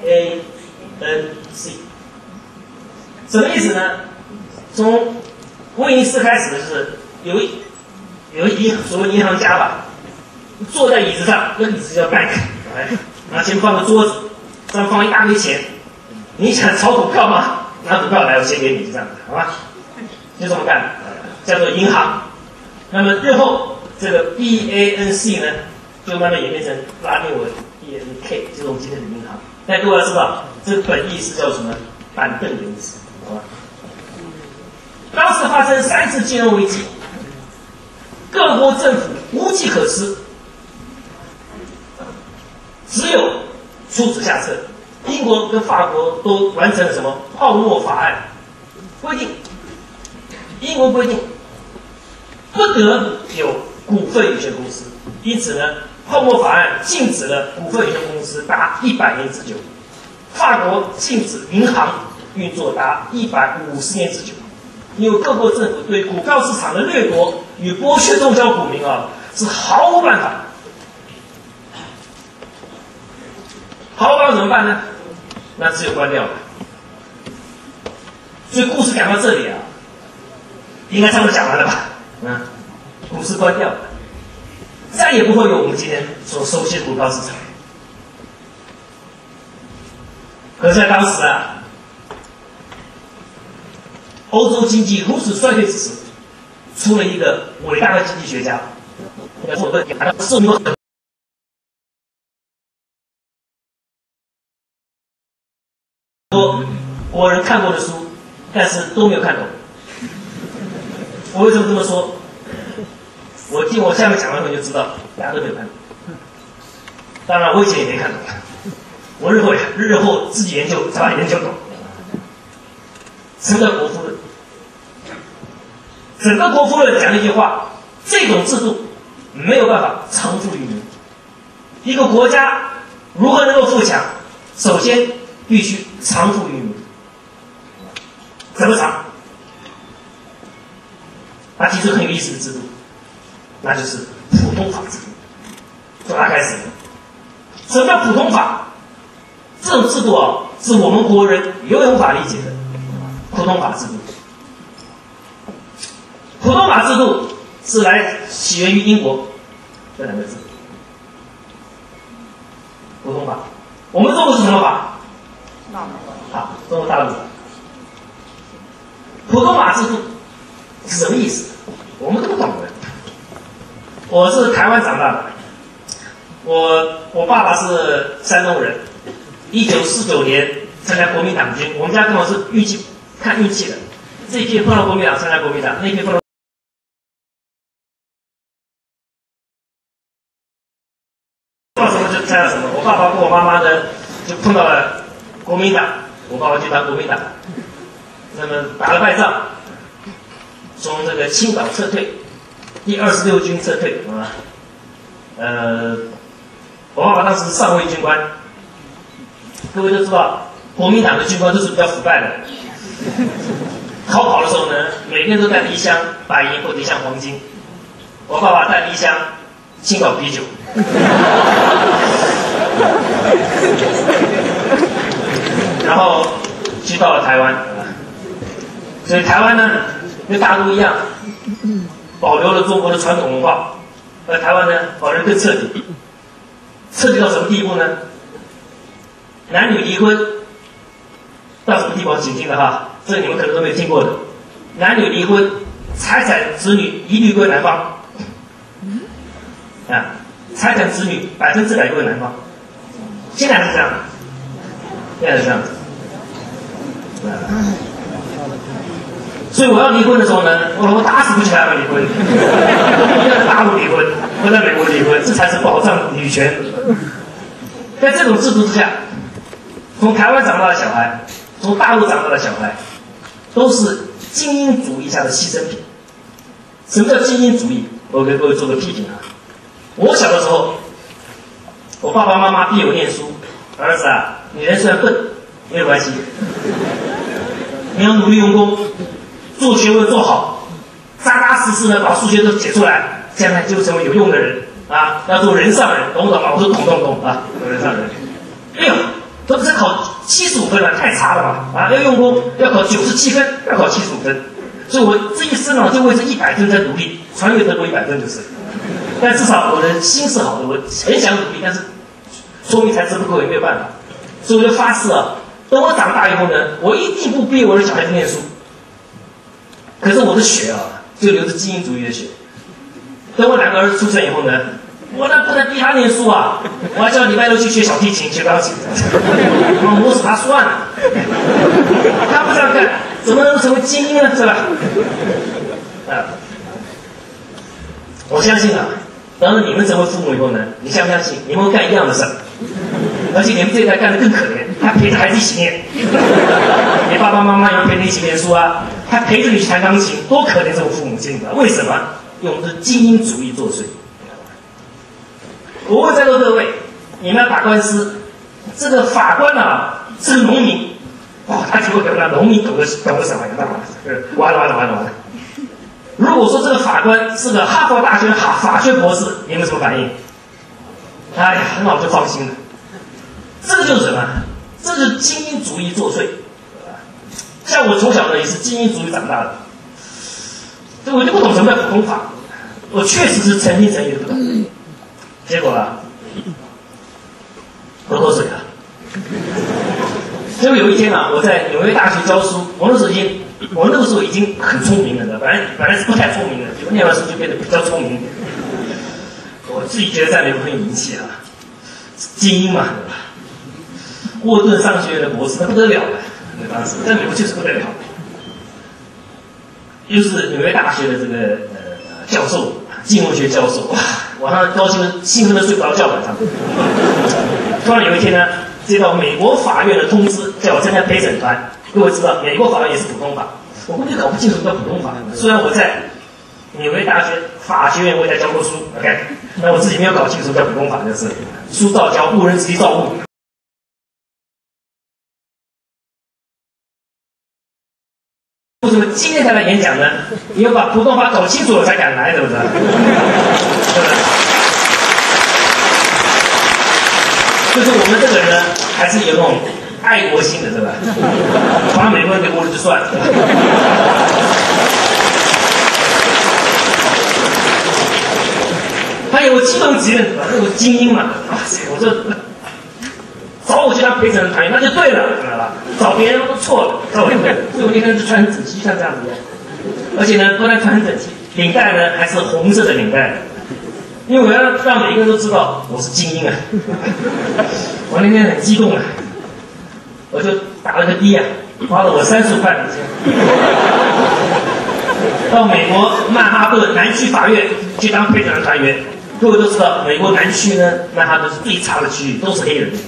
什么意思呢？从威尼斯开始的就是有所谓银行家吧，坐在椅子上，那椅子叫 bank， 然后前面放个桌子，上面放一大堆钱。你想炒股票吗？拿股票来，我先给你，这样子，好吧？就这么干，叫做银行。那么日后这个 BANC 呢，就慢慢演变成拉丁文 BANK， 就是我们今天的银行。但各位要知道，这个本意是叫什么？板凳的意思，好吧？当时发生3次金融危机，各国政府无计可施，只有出此下策。英国跟法国都完成了什么泡沫法案规定？英国规定不得有股份有限公司，因此呢，泡沫法案禁止了股份有限公司达100年之久。法国禁止银行运作达150年之久，因为各国政府对股票市场的掠夺与剥削中小股民是毫无办法。毫无办法怎么办呢？那只有关掉了。所以故事讲到这里应该差不多讲完了吧？股市关掉了，再也不会有我们今天所熟悉的股票市场。可是在当时欧洲经济如此衰退之时，出了一个伟大的经济学家，多国人看过的书，但是都没有看懂。我为什么这么说？我听我下面讲完后就知道，大家都没有看懂。当然，我以前也没看懂，我日后自己研究才把研究懂。什么叫国富论？整个国富论讲了一句话：这种制度没有办法长富于民。一个国家如何能够富强，首先必须长富于民。怎么长？他提出很有意思的制度，那就是普通法制度。从哪开始？什么叫普通法？这种制度是我们国人永远无法理解的。普通法制度，普通法制度是起源于英国这2个字。普通法，我们中国是什么法？中国大陆法。普通法制度是什么意思？我们都不懂的。我是台湾长大的，我爸爸是山东人，1949年参加国民党军，我们家刚好是看运气的，这一批碰到国民党参加国民党，那一批碰到。碰到什么就参加什么。我爸爸跟我妈妈呢，就碰到了国民党，我爸爸就当国民党。那么打了败仗，从这个青岛撤退，第26军撤退，我爸爸当时是上尉军官，各位都知道，国民党的军官都是比较腐败的。逃跑的时候呢，每天都带着一箱白银或者一箱黄金。我爸爸带了一箱青岛啤酒。然后去到了台湾， 所以台湾呢，跟大陆一样，保留了中国的传统文化，而台湾呢，保留得更彻底。彻底到什么地步呢？男女离婚到什么地步？请听了哈，这个你们可能都没有听过的。男女离婚，财产子女一律归男方。啊，财产子女100%归男方。现在是这样的，现在是这样子。所以我要离婚的时候呢，我老婆打死不去台湾离婚，我要在大陆离婚，我在美国离婚，这才是保障女权。在这种制度之下，从台湾长大的小孩，从大陆长大的小孩，都是精英主义下的牺牲品。什么叫精英主义？我给各位做个批评啊。我小的时候，我爸爸妈妈逼我念书，儿子啊，你人虽然笨没有关系，你要努力用功，做学问做好，扎扎实实的把数学都解出来，将来就成为有用的人啊！要做人上人，懂不懂啊？我说懂啊，做人上人。哎呦，都不是考75分了，太差了吧？啊，要用功，要考97分，要考75分。所以我这一生啊，就为这100分在努力，穿越德国100分就是。但至少我的心是好的，我很想努力，但是说明才智不够，也没有办法。所以我就发誓啊，等我长大以后呢，我一定不逼我的小孩子念书。可是我的血啊，就流着精英主义的血。等我2个儿子出生以后呢，我那不能逼他念书啊，我还叫礼拜6去学小提琴、学钢琴，我死他算了。他不这样干，怎么能成为精英呢？是吧？我相信啊，等你们成为父母以后呢，你相不相信你们会干一样的事儿？而且你们这一代干得更可怜，他陪着孩子一起念，你爸爸妈妈要陪着一起念书啊，他陪着你去弹钢琴，多可怜这种父母亲啊！为什么？用的精英主义作祟。我问在座各位，你们要打官司，这个法官啊是个农民，哇，他就会跟那农民懂个什么呀？完了！如果说这个法官是个哈佛大学法学博士，你们什么反应？哎呀，那我就放心了。这个就是什么？这是精英主义作祟。像我从小呢也是精英主义长大的，所以我就不懂什么叫普通法。我确实是诚心诚意的不懂。结果啊，喝口水啊。结果有一天啊，我在纽约大学教书，我那个时候已经很聪明了的，本来是不太聪明的，就念完书就变得比较聪明。我自己觉得在美国很有名气啊，精英嘛，对吧？沃顿商学院的博士，那不得了了，当时在美国就是不得了。又是纽约大学的这个教授，经文学教授，哇，晚上高兴的兴奋的睡不着觉晚上。突然有一天呢，接到美国法院的通知，叫我参加陪审团。各位知道，美国法院也是普通法，我根本就搞不清楚什么叫普通法。虽然我在纽约大学法学院我也在教过书 ，OK， 那我自己没有搞清楚什么叫普通法，就是书照教，误人子弟照误。为什么今天才来演讲呢？你要把普通法搞清楚了才敢来，对不对？对不对？就是我们这个人呢，还是有那种爱国心的，对吧？把美国人给污了就算了。还有基隆级的，那种精英嘛，我就找我去当陪审团员，那就对了，知道吧？找别人都错了，找我就对了。所以我那天就穿很整齐，像这样子一样。而且呢，不但穿很整齐，领带呢还是红色的领带，因为我要让每一个人都知道我是精英啊。我那天很激动啊，我就打了个的啊，花了我30块美金，到美国曼哈顿南区法院去当陪审团员。各位都知道，美国南区呢，曼哈顿是最差的区域，都是黑人。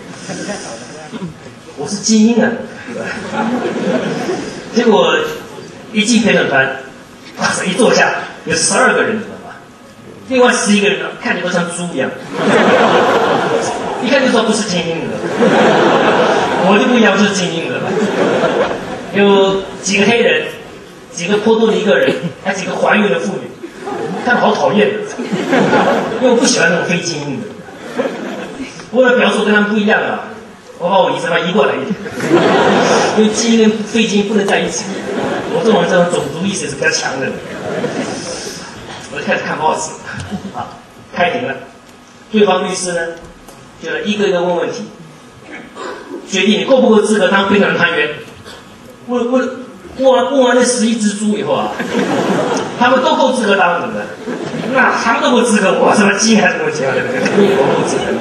我是精英啊，对吧？结果一进陪审团，哇塞，一坐下有12个人，你知道吗？另外11个人呢，看起来都像猪一样，一看就知道不是精英的。我就不一样，就是精英的。有几个黑人，几个波多黎各人，还几个怀孕的妇女，看着好讨厌，因为我不喜欢那种非精英的。为了表示我跟他们不一样啊，我把我椅子移过来一点，因为精英跟非精英不能在一起。我这种种族意识是比较强的。我就开始看报纸，啊，开庭了，对方律师呢，就一个一个问问题，决定你够不够资格当陪审团员。问完那11只猪以后啊，他们都够资格当，对不对？那他们都够资格，我什么鸡还是够鸡啊？我够资格。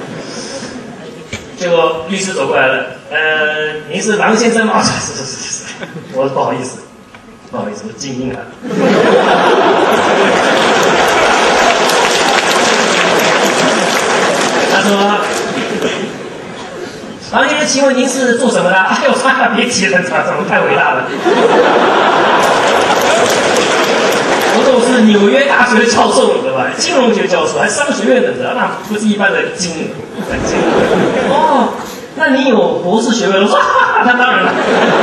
结果律师走过来了，您是郎先生吗？是，我说不好意思，我静音了。他说：“郎先生，请问您是做什么的？”哎呦，别提了，怎么太伟大了。我说我是纽约大学的教授，对吧？金融学教授，还商学院的，那不是一般的精英。哦，那你有博士学位？我说那当然了。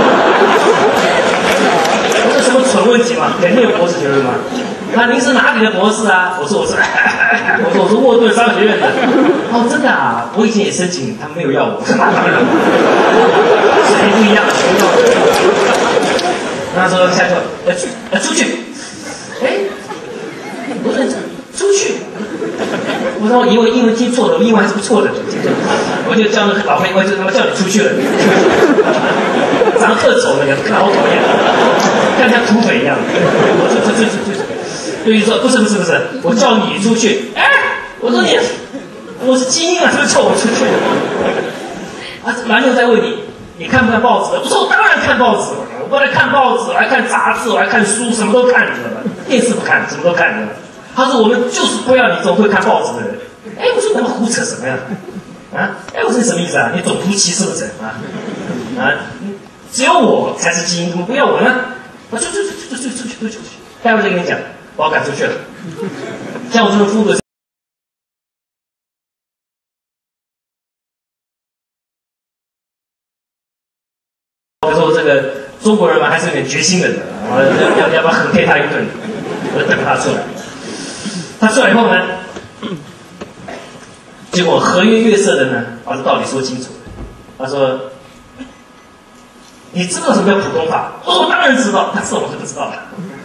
我说什么蠢问题嘛？肯定有博士学位嘛。那您是哪里的博士啊？我说我是沃顿商学院的。哦，真的啊？我以前也申请，他们没有要我。那当然了，水平不一样，学校。他说下去，出去。我说出去。我说我英文听错了，我英文还是不错的。我就叫那个老黑，我就他妈叫你出去了。长得特丑那个，看好讨厌，看像土匪一样。我说对说不是，我叫你出去。我说我是精英啊，是不是叫我出去？然后再问你看不看报纸？我说我当然看报纸了，我不但看报纸，我还看杂志，我还看书，什么都看，知道吧？电视不看，什么都看，知道吧？他说我们就是不要你这种会看报纸的人。我说他们胡扯什么呀？我说你什么意思啊？你种族歧视不成啊？只有我才是精英，怎么不要我呢？我出去。待会儿再跟你讲，把我赶出去了。像我这种风格。我说这个中国人嘛，还是有点决心的，要不要狠 K 他一顿？我就等他出来。他出来以后呢，结果和颜悦色的呢，把这道理说清楚。他说：“你知道什么叫普通法？”我说：“我当然知道。”他知道我就不知道了。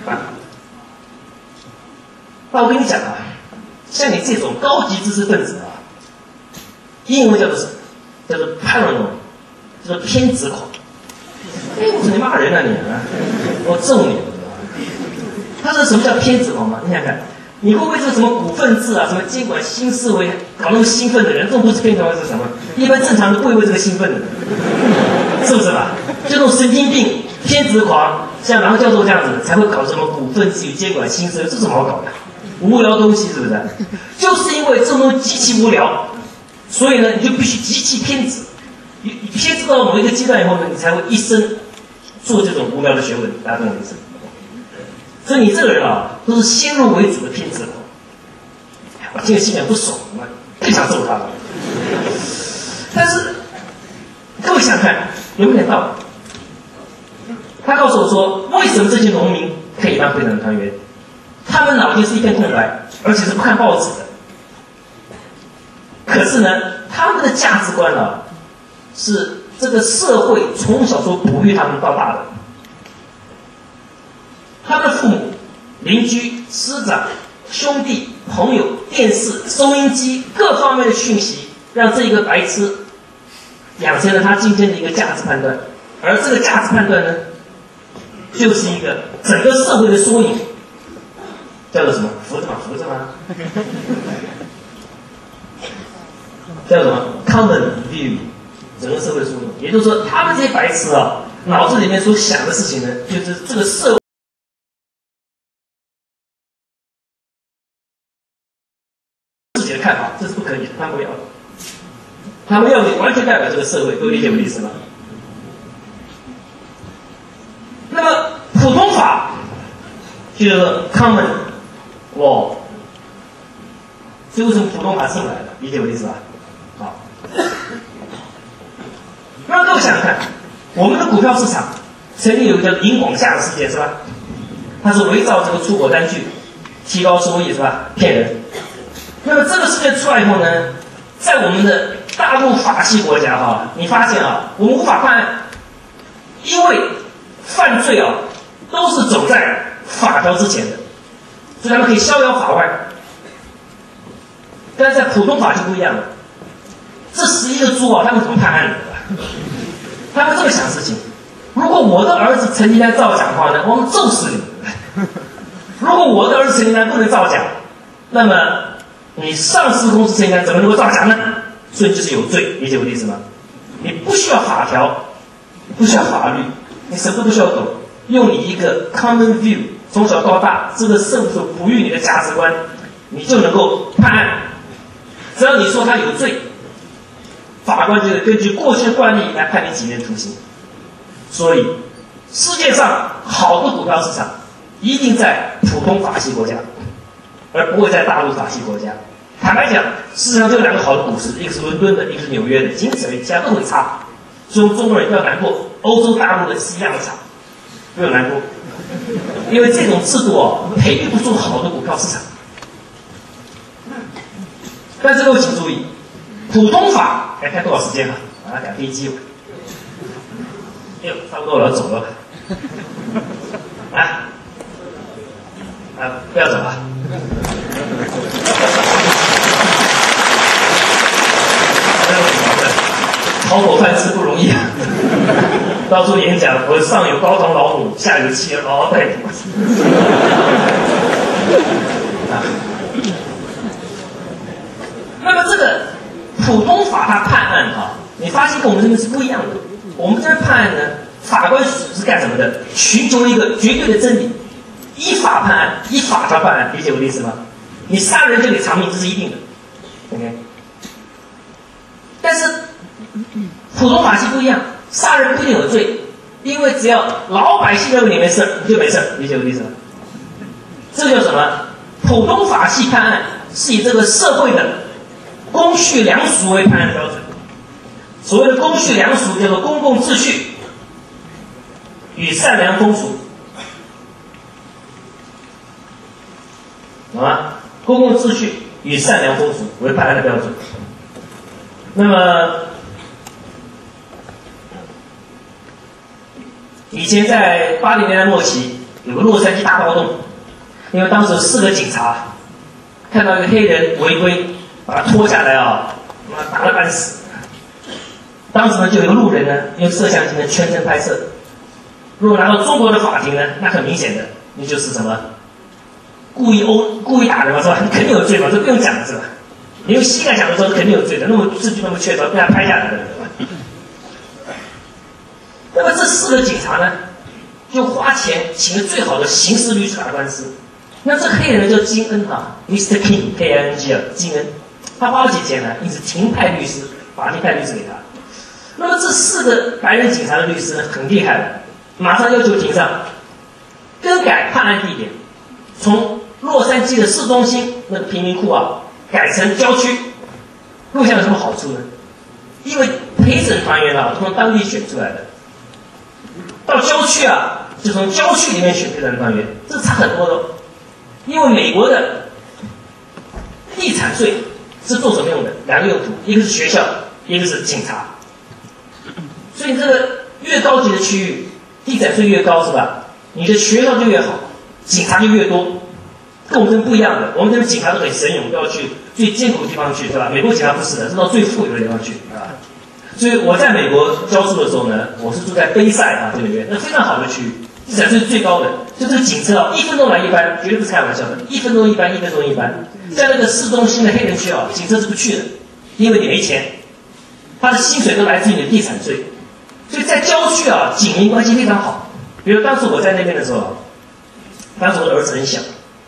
那我跟你讲啊，像你这种高级知识分子啊，英文叫做什么？叫做 paranoid， 叫做偏执狂。我说你骂人啊你啊！我揍你！他说什么叫偏执狂吗？你想想看，你会不会是什么股份制啊，什么监管新思维，搞那么兴奋的人？这种不是偏执狂是什么？一般正常人不会为这个兴奋的，是不是吧？就那种神经病、偏执狂，像郎教授这样子，才会搞什么股份制与监管新思维，这怎么好搞的？无聊东西是不是？就是因为这种东西极其无聊，所以呢，你就必须极其偏执。你偏执到某一个阶段以后呢，你才会一生做这种无聊的学问，大家懂我意思？所以你这个人啊，都是先入为主的偏执狂。我听了心里不爽，我更想揍他了。但是各位想想看，有没有点道理？他告诉我说，为什么这些农民可以当陪审团员？他们脑筋是一片空白，而且是不看报纸的。可是呢，他们的价值观啊，是这个社会从小所哺育他们到大的。他们的父母、邻居、师长、兄弟、朋友、电视、收音机各方面的讯息，让这一个白痴养成了他今天的一个价值判断，而这个价值判断呢，就是一个整个社会的缩影，叫做什么？扶着吗？叫什么 ？Common view， 整个社会的缩影。也就是说，他们这些白痴啊，脑子里面所想的事情呢，就是这个社会。自己的看法，这是不可以的，他们不要的。他们要完全代表这个社会，各位理解我的意思吗？那么普通法就是 common law， 所以为什么普通法是这么来的？理解我的意思吧？好。那各位想想看，我们的股票市场曾经有一个叫林广夏的事件，是吧？他是伪造这个出口单据，提高收益，是吧？骗人。那么这个事件出来以后呢，在我们的大陆法系国家哈，你发现啊，我们无法判案，因为犯罪啊， 都是走在法条之前的，所以他们可以逍遥法外。但是在普通法就不一样了，这11个猪啊，他们怎么判案的？他们这么想事情：如果我的儿子曾经在造假的话呢，我们揍死你；如果我的儿子曾经不能造假，那么你上市公司承担怎么能够造假呢？所以就是有罪，理解我的意思吗？你不需要法条，不需要法律，你什么都不需要懂，用你一个 common view， 从小到大这个社会所哺育你的价值观，你就能够判案。只要你说他有罪，法官就会根据过去的惯例来判你几年徒刑。所以，世界上好的股票市场一定在普通法系国家，而不会在大陆法系国家。坦白讲，世界上就有2个好的股市，一个是伦敦的，一个是纽约的，仅此而已，其他都很差。所以中国人不要难过，欧洲大陆的是一样的差，不要难过，因为这种制度培育不出好的股票市场。但是各位请注意，普通法还开多少时间了？马上赶飞机了。哎呦，差不多我要走了。不要走啊！讨口饭吃不容易啊！到处演讲，我上有高堂老母，下有妻儿嗷嗷待哺。那么这个普通法它判案你发现跟我们这边是不一样的。我们这边判案呢，法官是干什么的？寻求一个绝对的真理，依法判案，依法条判案，理解我的意思吗？你杀人就得偿命，这是一定的。OK。但是普通法系不一样，杀人不一定有罪，因为只要老百姓认为你没事，你就没事，理解我的意思吗？这叫什么？普通法系判案是以这个社会的公序良俗为判案的标准。所谓的公序良俗叫做公共秩序与善良风俗，懂吗？公共秩序与善良风俗为判案的标准。那么以前在80年代末期有个洛杉矶大暴动，因为当时有4个警察看到一个黑人违规，把他拖下来打了半死。当时呢，就有个路人呢，用摄像机呢全程拍摄。如果拿到中国的法庭呢，那很明显的，你就是什么故意打人嘛，是吧？你肯定有罪嘛，这不用讲了，是吧？你用膝盖讲的时候肯定有罪的，那么证据那么确凿，被他拍下来了，对吧？那么这4个警察呢，就花钱请了最好的刑事律师打官司。那这黑人呢叫金恩Mr. King K-I-N-G 金恩，他花了几钱呢？一直庭派律师，法庭派律师给他。那么这4个白人警察的律师呢，很厉害了，马上要求庭上更改判案地点，从洛杉矶的市中心那个贫民窟改成郊区。录像有什么好处呢？因为陪审团员从当地选出来的，到郊区就从郊区里面选陪审团员，这差很多的。因为美国的地产税是做什么用的？2个用途，一个是学校，一个是警察。所以这个越高级的区域，地产税越高，是吧？你的学校就越好，警察就越多。跟我们这边不一样的，我们这边警察都很神勇，都要去最艰苦的地方去，是吧？美国警察不是的，是到最富有的地方去，所以我在美国教书的时候呢，我是住在杯赛这边，那非常好的区域，地产税是最高的。就这个警车1分钟来一班，绝对不是开玩笑的，1分钟一班，1分钟一班。在那个市中心的黑人区警车是不去的，因为你没钱，他的薪水都来自于你的地产税。所以在郊区警民关系非常好。比如当时我在那边的时候，当时我的儿子很小，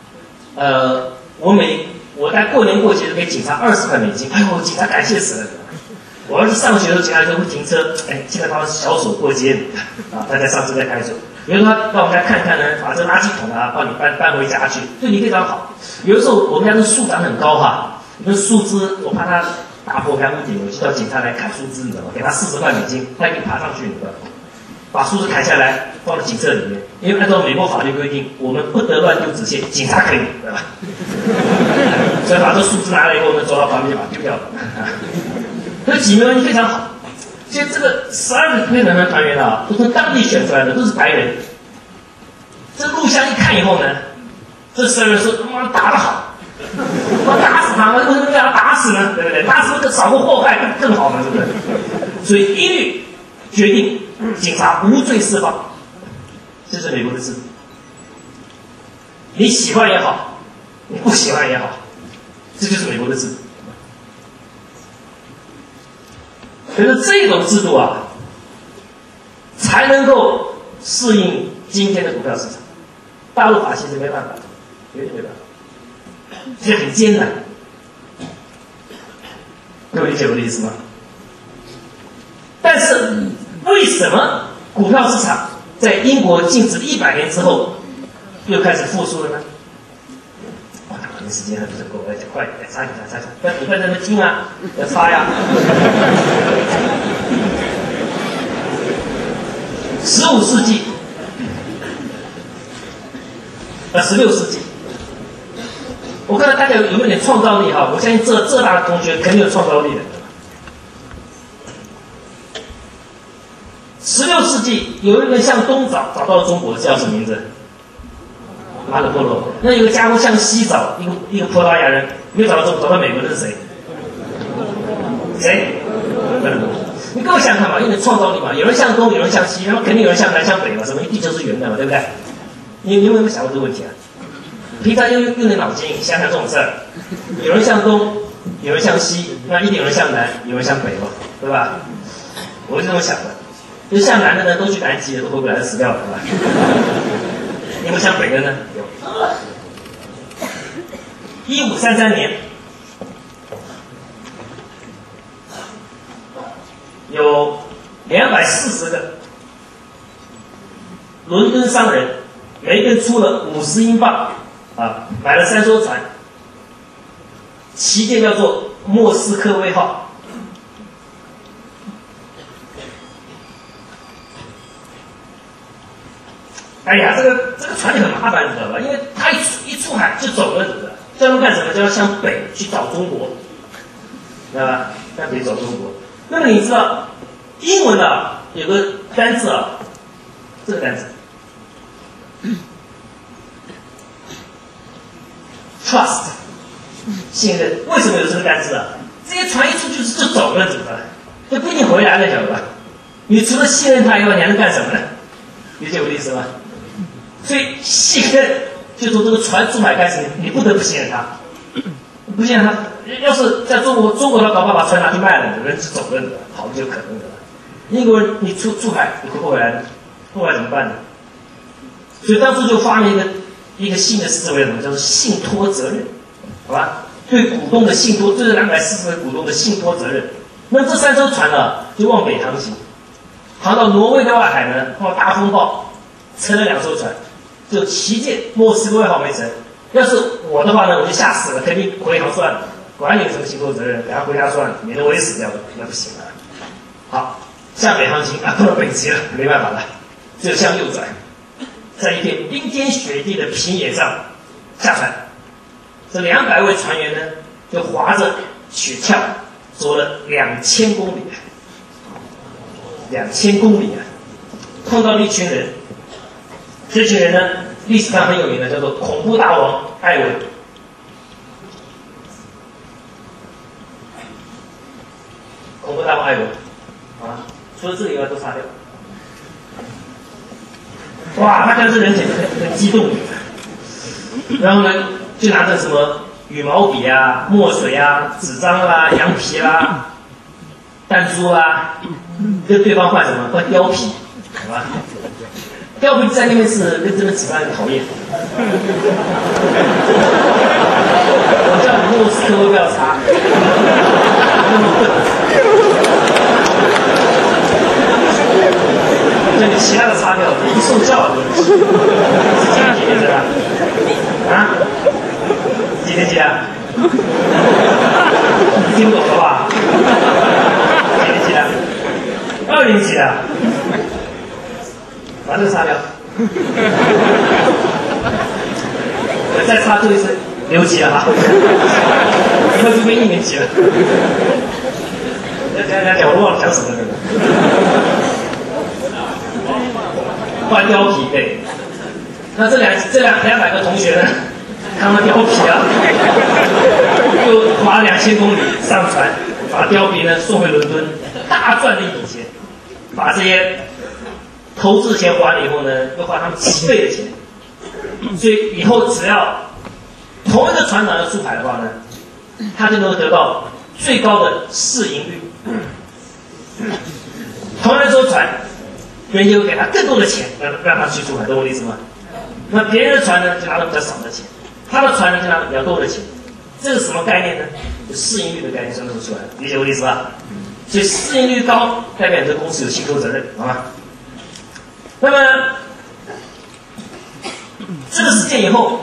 我在过年过节都给警察20块美金，哎呦，警察感谢死了。我儿子上学的时候，警察就会停车，记得他们小手过街他在上车在开走。比如说他到我们家看看呢，把这垃圾桶帮你搬回家去，对你非常好。有的时候我们家的树长很高那树枝我怕它打破开屋顶，我就叫警察来砍树枝，你知道吗？给他40块美金，他可以爬上去，你知道吗？把树枝砍下来放到警车里面，因为按照美国法律规定，我们不得乱丢纸屑，警察可以，对吧？所以把这树枝拿来以后，我们走到旁边就把它丢掉了。所以警民关系非常好。所以这个12个陪审团团员都从当地选出来的，都是白人。 这录像一看以后呢，这12人说：“他妈打得好，我打死他！为什么要打死呢？对不对？打死个少个祸害更好嘛，对不对？”所以一律决定警察无罪释放，这是美国的制度。你喜欢也好，你不喜欢也好，这就是美国的制度。可是这种制度啊，才能够适应今天的股票市场。大陆法系是没办法的，绝对没办法，这很艰难。各位理解我的意思吗？但是为什么股票市场在英国静止100年之后又开始复苏了呢？哇，可能时间还不是够，我要讲快点，擦一下。你不要在那听啊，要擦呀。15世纪，16世纪，我看到大家有没有点创造力哈？我相信浙大的同学肯定有创造力的。16世纪有一个人向东找到了中国，叫什么名字？马可波罗。那有个家伙向西找，一个葡萄牙人，没有找到中国，找到美国的是谁？谁？你各位想想看嘛，有点创造力嘛。有人向东，有人向西，然后肯定有人向南向北嘛。什么？地球是圆的嘛，对不对？你有没有想过这个问题啊？平常用点脑筋想想这种事儿。有人向东，有人向西，那一定有人向南，有人向北嘛，对吧？我是这么想的。就向南的呢，都去南极了，都回不来，死掉了，对吧？有没有向北的呢？有。1533年，有240个伦敦商人，每个人出了50英镑啊，买了3艘船，旗舰叫做莫斯科威号。哎呀，这个船就很麻烦，你知道吧？因为他一出海就走了，叫他们干什么？就要向北去找中国，知道吧？向北找中国。那么你知道英文啊有个单字啊，这个单字 trust 信任。为什么有这个单字啊？这些船一出去就走了，怎么办？就不一定回来了，晓得吧？你除了信任他以外，你还能干什么呢？理解我的意思吗？所以信任就从这个船出海开始，你不得不信任他，不信任他。要是在中国他搞不好把船拿去卖了，人是走了的，好的就可能的。英国人你出海，你回不回来呢？后来怎么办呢？所以当初就发明一个新的思维，什么叫做信托责任？好吧，对股东的信托，对这240位股东的信托责任。那这3艘船呢，就往北航行，航到挪威的外海呢，碰到大风暴，沉了2艘船。就旗舰莫斯科威号没成，要是我的话呢，我就吓死了，肯定回航算了，管你有什么信托责任，然后回家算了，免得我也死掉了，那不行了。好，向北航行啊，到了北极了，没办法了，只有向右转，在一片冰天雪地的平野上下船。这200位船员呢，就划着雪橇走了2000公里，2000公里啊，碰到了一群人。这群人呢，历史上很有名的，叫做恐怖大王艾文。恐怖大王艾文，好了，除了这个以外都杀掉。哇，大家这人简直很激动，然后呢，就拿着什么羽毛笔啊、墨水啊、纸张啦、羊皮啦、弹珠啦，跟对方换什么？换貂皮，好吧？貂皮在那边是跟这个纸张很讨厌。我叫你莫斯科不要擦，那么笨。叫你其他的擦掉，不受教的。是几年级的？啊？几年级啊？听不懂了吧？几年级的？2年级的。把这个擦掉。我再擦最后一次，留级了哈。以后就变1年级了。讲，我忘了讲什么了。换貂皮，对， 那这200个同学呢，他们貂皮啊，又划2000公里上船，把貂皮呢送回伦敦，大赚了一笔钱，把这些投资钱还了以后呢，又花他们几倍的钱，所以以后只要同一个船长要出海的话呢，他就能得到最高的市盈率。同样一艘船，人家会给他更多的钱，让他去出海，懂我的意思吗？那别人的船呢，就拿到比较少的钱，他的船呢就拿到比较多的钱。这是什么概念呢？就市盈率的概念算出来，理解我的意思吧？所以市盈率高，代表你这公司有信托责任，好吗？那么这个事件以后，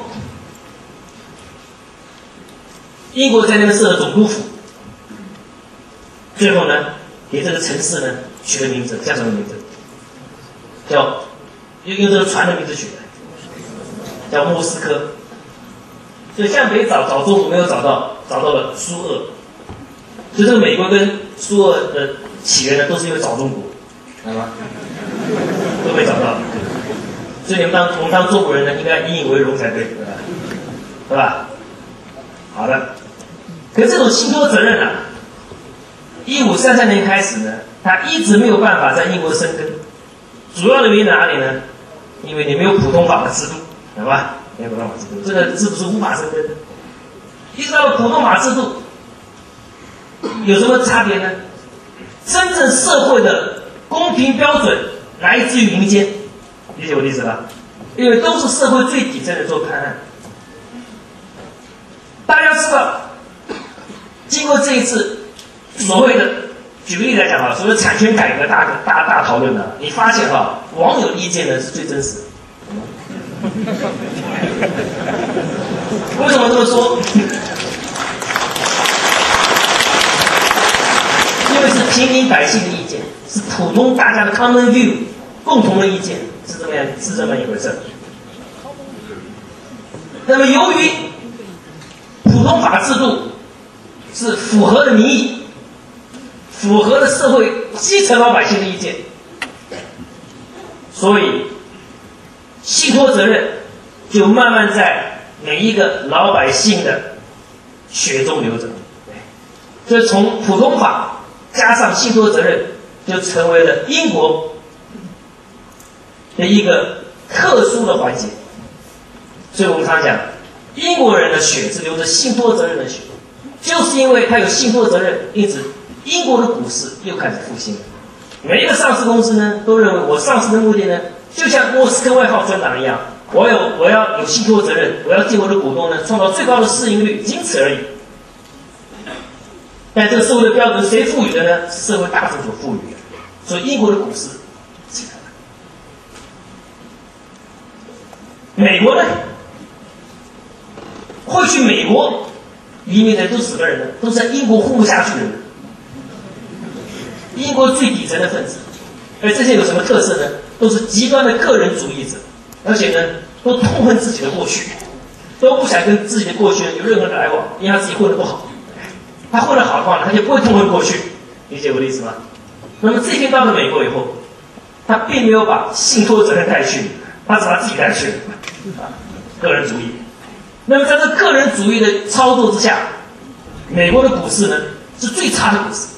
英国在那边设了总督府，最后呢，给这个城市呢取了名字，叫什么名字？叫用这个船的名字取的，叫莫斯科。所以向北找中国没有找到，找到了苏俄。所以这个美国跟苏俄的起源呢，都是因为找中国，知道吗？都被找到了。所以我们当中国人呢，应该引以为荣才对，对吧？好的。可是这种信托责任啊，1533年开始呢，他一直没有办法在英国生根。主要的原因在哪里呢？因为你没有普通法的制度，懂吧？没有普通法制度，这个制度是无法生根的。一直到普通法制度，有什么差别呢？真正社会的公平标准来自于民间，理解我的意思吧？因为都是社会最底层的做判案。大家知道，经过这一次所谓的，举个例来讲啊，所谓产权改革大讨论的，你发现啊，网友意见呢是最真实的。为什么这么说？因为是平民百姓的意见，是普通大家的 common view， 共同的意见，是这么一回事。那么由于普通法制度是符合了民意，符合了社会基层老百姓的意见，所以信托责任就慢慢在每一个老百姓的血中流着。所以从普通法加上信托责任，就成为了英国的一个特殊的环节。所以我们常讲，英国人的血是流着信托责任的血，就是因为他有信托责任，因此英国的股市又开始复兴了。每一个上市公司呢，都认为我上市的目的呢，就像莫斯科外号专党一样，我要有信托责任，我要替我的股东呢创造最高的市盈率，仅此而已。但这个社会的标准谁赋予的呢？是社会大众所赋予的。所以英国的股市起来了。美国呢？会去美国移民的都是什么人呢？都是在英国混不下去的人，英国最底层的分子。而这些有什么特色呢？都是极端的个人主义者，而且呢，都痛恨自己的过去，都不想跟自己的过去有任何的来往，因为他自己混得不好。他混得好的话呢，他就不会痛恨过去，理解我的意思吗？那么这边到了美国以后，他并没有把信托责任带去，他只把自己带去了，个人主义。那么在这个人主义的操作之下，美国的股市呢是最差的股市，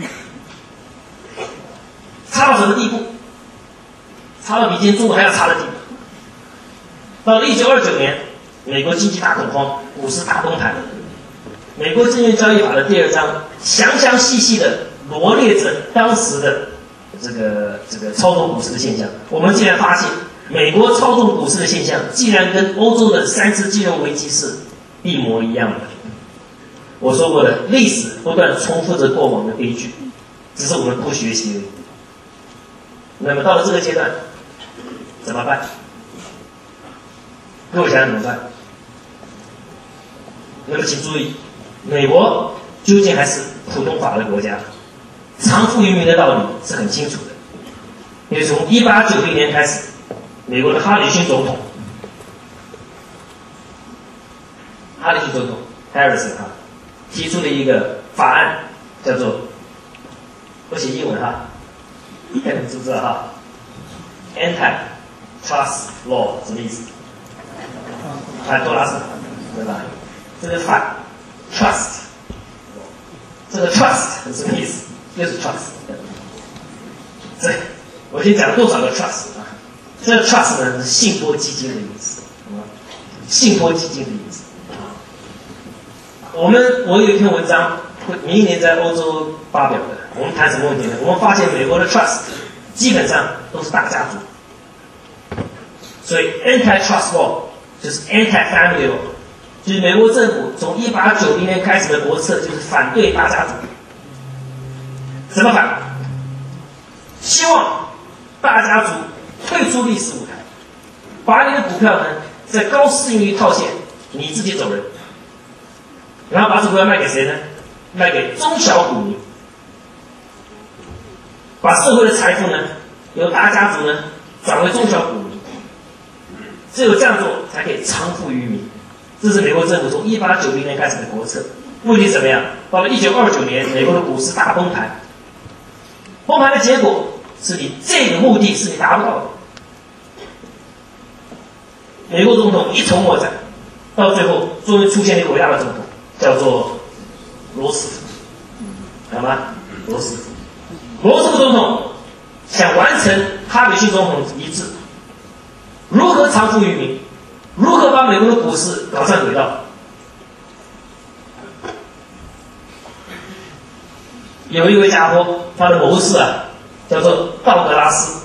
差到什么地步？差到比今天中国还要差的地步。到了1929年，美国经济大恐慌，股市大崩盘。美国证券交易法的第2章详详细细的罗列着当时的这个操纵股市的现象。我们竟然发现，美国操纵股市的现象竟然跟欧洲的3次金融危机是一模一样的。我说过了，历史不断重复着过往的悲剧，只是我们不学习而已。那么到了这个阶段，怎么办？各位想想怎么办？那么请注意，美国究竟还是普通法的国家，藏富于民的道理是很清楚的。因为从1890年开始，美国的哈里逊总统Harrison 提出了一个法案，叫做，我写英文哈，看你们知不知道哈 ？Antitrust Law 什么意思？ 反多拉斯，对吧？这个反 trust， 这个 trust 是什么意思？又是 trust。这我先讲多少个 trust 啊？这个 trust 呢是信托基金的意思，信托基金的意思。我有一篇文章，明年在欧洲发表的。我们谈什么问题呢？我们发现美国的 trust 基本上都是大家族，所以 anti-trust law 就是 anti-family law， 就是美国政府从1890年开始的国策就是反对大家族。怎么反？希望大家族退出历史舞台，把你的股票呢在高市盈率套现，你自己走人。然后把这股票卖给谁呢？卖给中小股民，把社会的财富呢由大家族呢转为中小股民，只有这样做才可以长富于民。这是美国政府从1890年开始的国策。问题怎么样？到了1929年，美国的股市大崩盘，崩盘的结果是你这个目的是你达不到的。美国总统一筹莫展，到最后终于出现了一个伟大的总统。叫做罗斯福，好吗？罗斯福总统想完成哈里逊总统遗志，如何长富于民，如何把美国的股市搞上轨道？有一位家伙，他的谋士啊，叫做道格拉斯。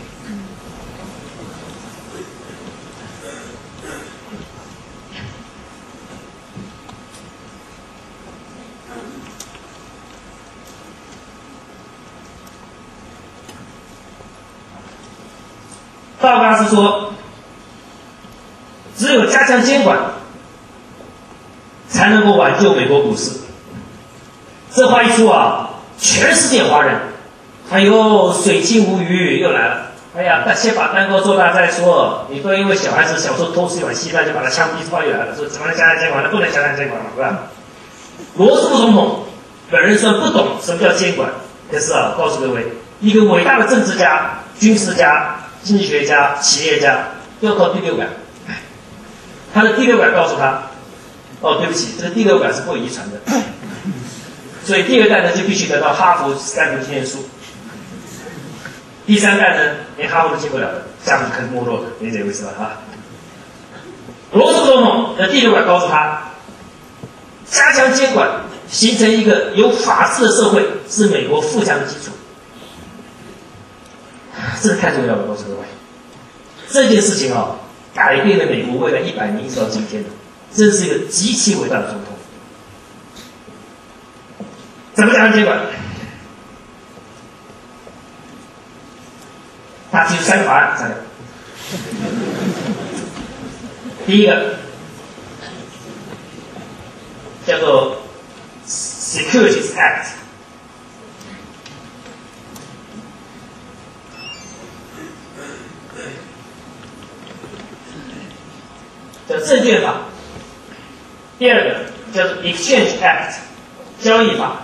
道格拉斯说，只有加强监管才能够挽救美国股市。这话一出啊，全世界华人，哎呦，水清无鱼又来了。哎呀，先把蛋糕做大再说。你不要因为小孩子小时候偷吃一碗稀饭就把他枪毙出来了，说怎么能加强监管呢？不能加强监管了，是吧？罗斯福总统本人虽然不懂什么叫监管，可是啊，告诉各位，一个伟大的政治家、军事家、经济学家、企业家要靠第六感。他的第六感告诉他，哦，对不起，这个第六感是不遗传的，所以第二代呢就必须得到哈佛、斯坦福纪念书，第三代呢连哈佛都进不了的，下面就开始没落了，没这回事了啊。罗斯福总统的第六感告诉他，加强监管，形成一个有法治的社会是美国富强的基础。这个太重要了，告诉各位，这件事情啊，改变了美国未来100年一直到今天的，真是一个极其伟大的总统。怎么加强监管？他提出3个法案，3个。第一个叫做 Securities Act。叫证券法。第二个叫做 Exchange Act， 交易法。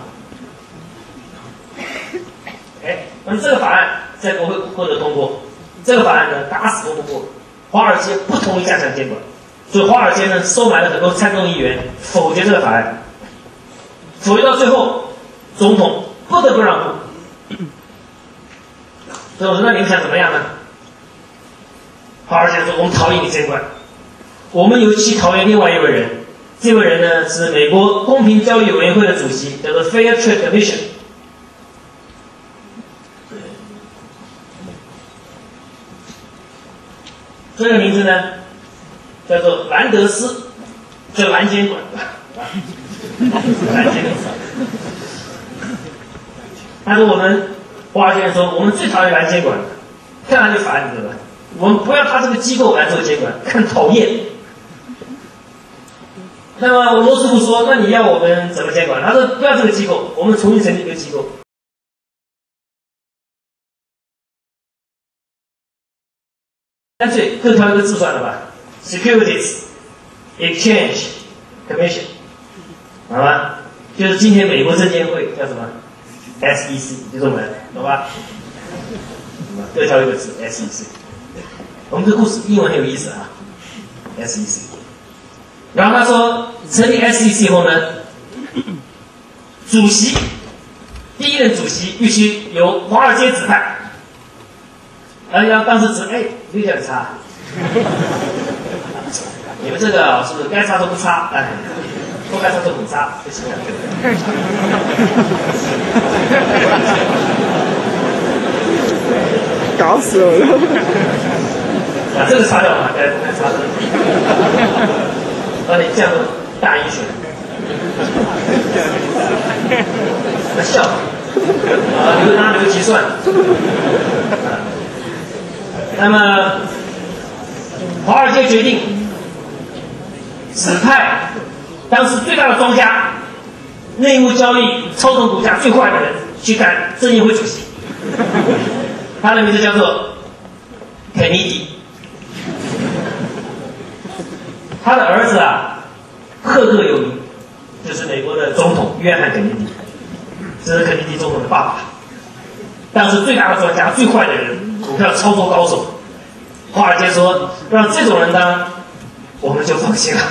那么这个法案在国会获得通过，这个法案呢打死都不过。华尔街不同意加强监管，所以华尔街呢收买了很多参众议员否决这个法案，否决到最后，总统不得不让步。所以我说，那你们想怎么样呢？华尔街说，我们讨厌你监管。我们尤其讨厌另外一位人，这位人呢是美国公平交易委员会的主席，叫做 Fair Trade Commission。这个名字呢叫做兰德斯，叫蓝监管，蓝监管。但是我们华尔街人说，我们最讨厌蓝监管，看他就烦，你知道吧？我们不要他这个机构来做监管，很讨厌。那么罗斯福说，那你要我们怎么监管？他说不要这个机构，我们重新成立一个机构。干脆各挑一个字算了吧 ，Securities Exchange Commission， 好吧？就是今天美国证监会叫什么 SEC， 就这么来，懂吧？各挑一个字 SEC。我们这故事英文很有意思啊 ，SEC。 然后他说，成立 SEC 后呢，主席第一任主席必须由华尔街指派。当时指，有点差，你们这个是不是该差都不差？不该差都很差，不行了。 搞死我了！ 把这个擦掉嘛，该不该擦的？把你这样的大英雄，那笑，留计算。那么，华尔街决定指派当时最大的庄家、内幕交易、操纵股价最坏的人去干证监会主席。他的名字叫做肯尼迪。他的儿子赫赫有名，就是美国的总统约翰肯尼迪，这是肯尼迪总统的爸爸。当时最大的专家、最坏的人，股票操作高手。华尔街说，让这种人当，我们就放心了。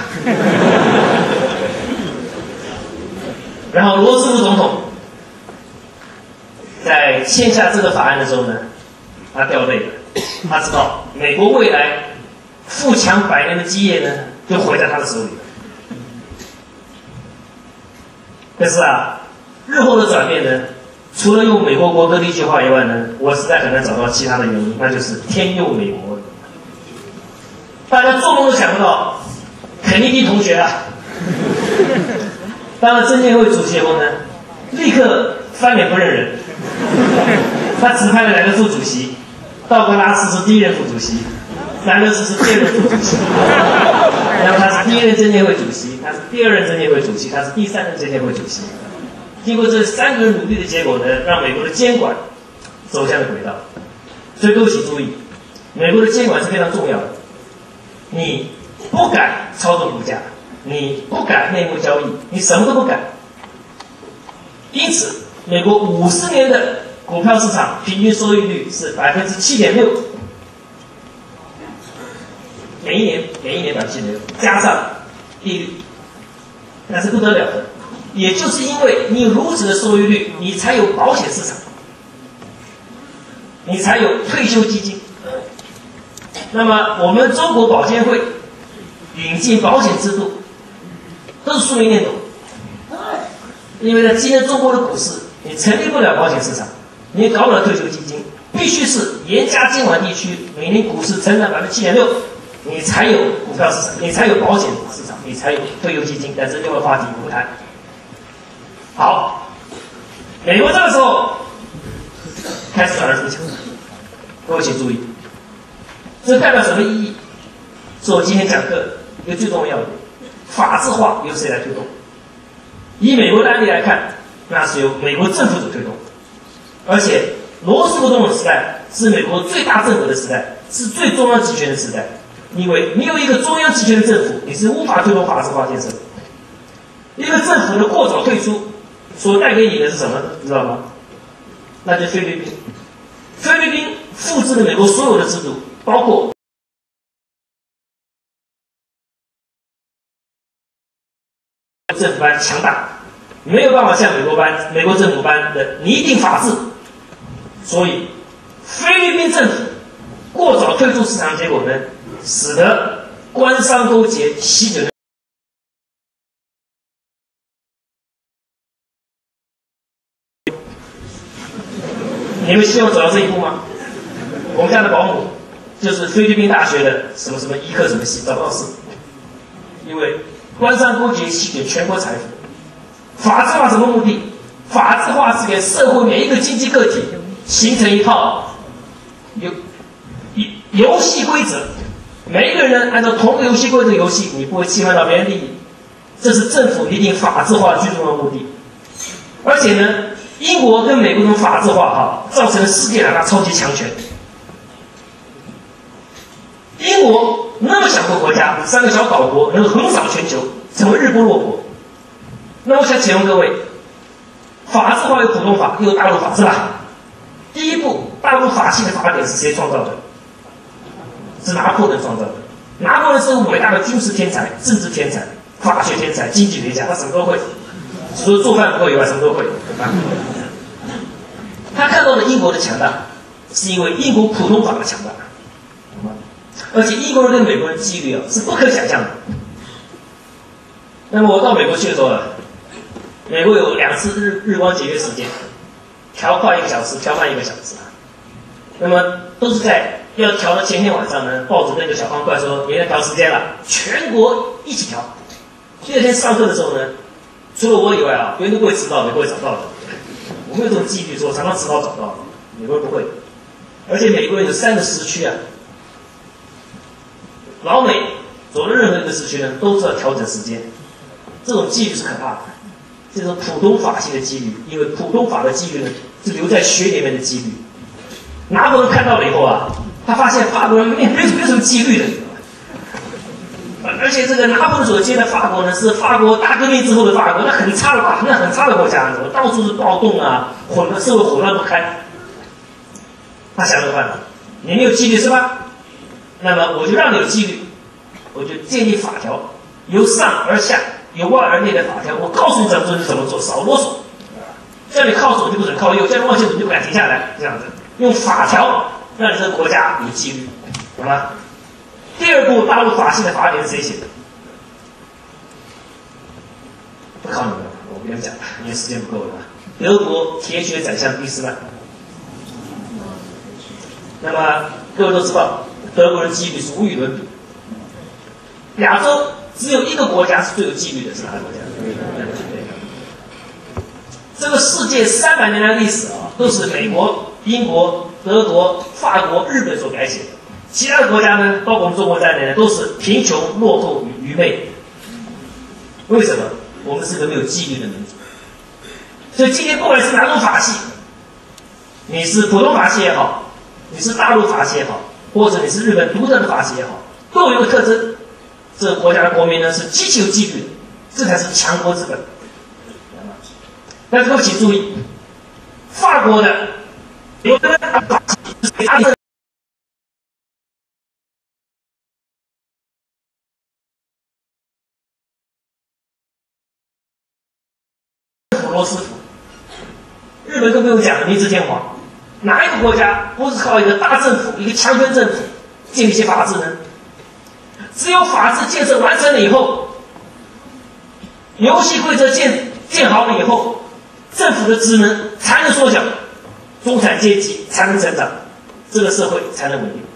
然后罗斯福总统在签下这个法案的时候呢，他掉泪了。他知道美国未来富强100年的基业呢，就毁在他的手里了。可是日后的转变呢，除了用美国国歌的一句话以外呢，我实在很难找到其他的原因，那就是天佑美国。大家做梦都想不到，肯尼迪同学当了证监会主席后呢，立刻翻脸不认人。他指派了2个副主席，道格拉斯是第一任副主席，兰德斯是第二任副主席。然后他是第一任证监会主席，他是第二任证监会主席，他是第3任证监会主席。经过这3个人努力的结果呢，让美国的监管走向了轨道。所以各位请注意，美国的监管是非常重要的。你不敢操纵股价，你不敢内幕交易，你什么都不敢。因此，美国50年的股票市场平均收益率是7.6%，每一年7.6%，加上利率，那是不得了的。也就是因为你如此的收益率，你才有保险市场，你才有退休基金。那么我们中国保监会引进保险制度，都是书面念懂。因为在今天中国的股市，你成立不了保险市场，你也搞不了退休基金，必须是严加监管地区，每年股市成长7.6%，你才有股票市场，你才有保险市场，你才有退休基金。但是另外话题不谈。好，美国这个时候开始转而富强，各位请注意，这代表什么意义？是我今天讲课一个最重要的法治化由谁来推动？以美国的案例来看，那是由美国政府所推动，而且罗斯福总统时代是美国最大政府的时代，是最中央集权的时代。因为你有一个中央集权的政府，你是无法推动法治化建设的。一个政府的过早退出所带给你的是什么？知道吗？那就是菲律宾。菲律宾复制了美国所有的制度，包括政府般强大，没有办法像美国政府般的拟定法治，所以菲律宾政府过早退出市场，结果呢，使得官商勾结、吸酒。你们希望走到这一步吗？我们家的保姆就是菲律宾大学的什么什么医科什么系，找不到事，因为官商勾结吸取全国财富。法治化什么目的？法治化是给社会每一个经济个体形成一套游戏规则，每一个人按照同一个游戏规则游戏，你不会侵犯到别人利益，这是政府拟定法治化最重要的目的。而且呢，英国跟美国这种法治化造成了世界2大超级强权。英国那么小个国家，3个小岛国能横扫全球，成为日不落国。那我想请问各位，法治化有普通法，又有大陆法，是吧？第一步，大陆法系的法典是谁创造的？是拿破仑创造的。拿破仑是伟大的军事天才、政治天才， 法学天才、经济学家，他什么都会，除了做饭不会以外，什么都会。他看到了英国的强大，是因为英国普通法的强大，而且英国人跟美国人纪律是不可想象的。那么我到美国去的时候，美国有2次日光节约时间，调快1个小时，调慢1个小时。那么都是在要调的前天晚上呢，报纸那个小方块说明天调时间了，全国一起调。第二天上课的时候呢，除了我以外别人都不会迟到，也不会早到的。我没有这种纪律，说常常迟到早到，美国人不会。而且美国人有3个时区老美走的任何一个时区呢，都是要调整时间。这种纪律是可怕的，这种普通法系的纪律，因为普通法的纪律呢是留在血里面的纪律。拿破仑看到了以后他发现法国人没有什么纪律的，而且这个拿破仑所接的法国呢，是法国大革命之后的法国，那很差的国家，到处是暴动社会混乱不堪。他想了个办法，你没有纪律是吧？那么我就让你有纪律，我就建立法条，由上而下，由外而内的法条。我告诉你怎么做就怎么做，少啰嗦。叫你靠左就不准靠右，叫你往前走就不敢停下来，这样子用法条让你这个国家有纪律，懂吗？第2部大陆法系的法典是谁写的？不考你们，我不跟你讲了，因为时间不够了。德国铁血宰相俾斯麦。那么各位都知道，德国的纪律是无与伦比。亚洲只有一个国家是最有纪律的，是哪个国家？这个世界300年来的历史都是美国、英国、德国、法国、日本所改写的。其他的国家呢，包括我们中国在内呢，都是贫穷、落后、愚昧。为什么？我们是个没有纪律的民族。所以今天不管是哪种法系，你是普通法系也好，你是大陆法系也好，或者你是日本独特的法系也好，都有一个特征：这个国家的国民呢是极其有纪律的，这才是强国之本。但是各位请注意，法国的有的法系是罗斯福，日本更不用讲了，明治天皇，哪一个国家不是靠一个大政府、一个强权政府建立一些法治呢？只有法治建设完成了以后，游戏规则建好了以后，政府的职能才能缩小，中产阶级才能成长，这个社会才能稳定。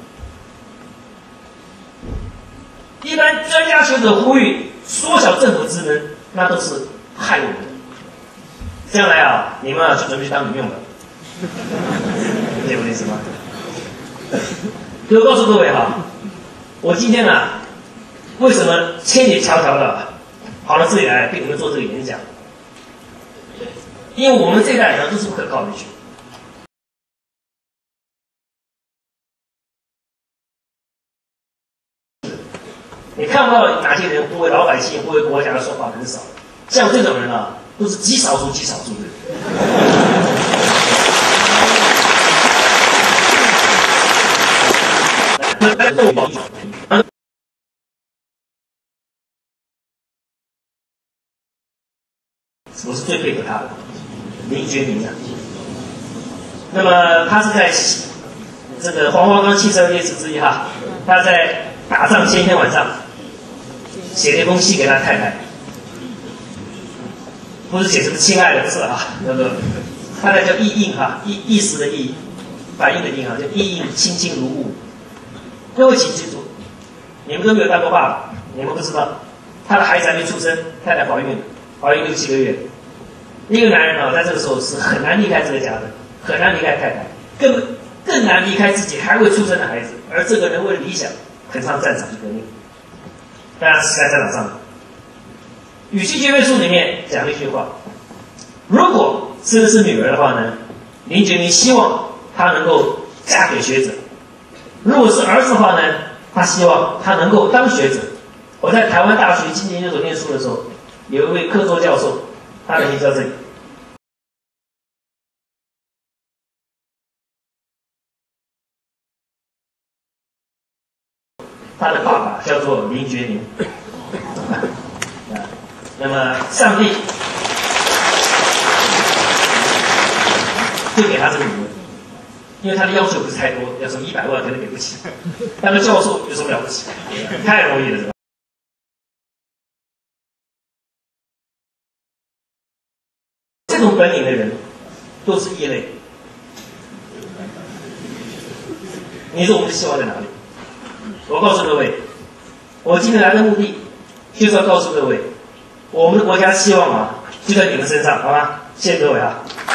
一般专家学者呼吁缩小政府职能，那都是害我们的。将来你们就准备去当民用了，理解我的意思吗？所以我告诉各位我今天为什么千里迢迢的跑到这里来给你们做这个演讲？因为我们这一代人都是不可靠的去。你看不到哪些人不为老百姓、不为国家说话，很少。像这种人都是极少数的。我是最佩服他的林觉民那么他是在这个黄花岗72烈士之一他在打仗前一天晚上写了一封信给他太太，不是写什么亲爱的，不是那个太太叫意印意思的意，反应的印叫意印，亲亲如故。各位请记住，你们都没有当过爸爸，你们不知道，他的孩子还没出生，太太怀孕6、7个月。一个男人在这个时候是很难离开这个家的，很难离开太太，更难离开自己还未出生的孩子。而这个人为了理想，很上战场去革命，当然死在战场上。《与妻诀别书》里面讲了一句话：如果生的是女儿的话呢，林觉民希望她能够嫁给学者；如果是儿子的话呢，他希望他能够当学者。我在台湾大学经济研究所念书的时候，有一位客座教授，他的名字叫这里。他的爸爸叫做林觉民， 那么上帝会给他这个名额，因为他的要求不是太多，要什么100万可能给不起，当个教授有什么了不起？太容易了，是吧？这种本领的人都是异类。你说我们的希望在哪里？我告诉各位，我今天来的目的就是要告诉各位，我们的国家希望啊，就在你们身上，好吗？谢谢各位啊。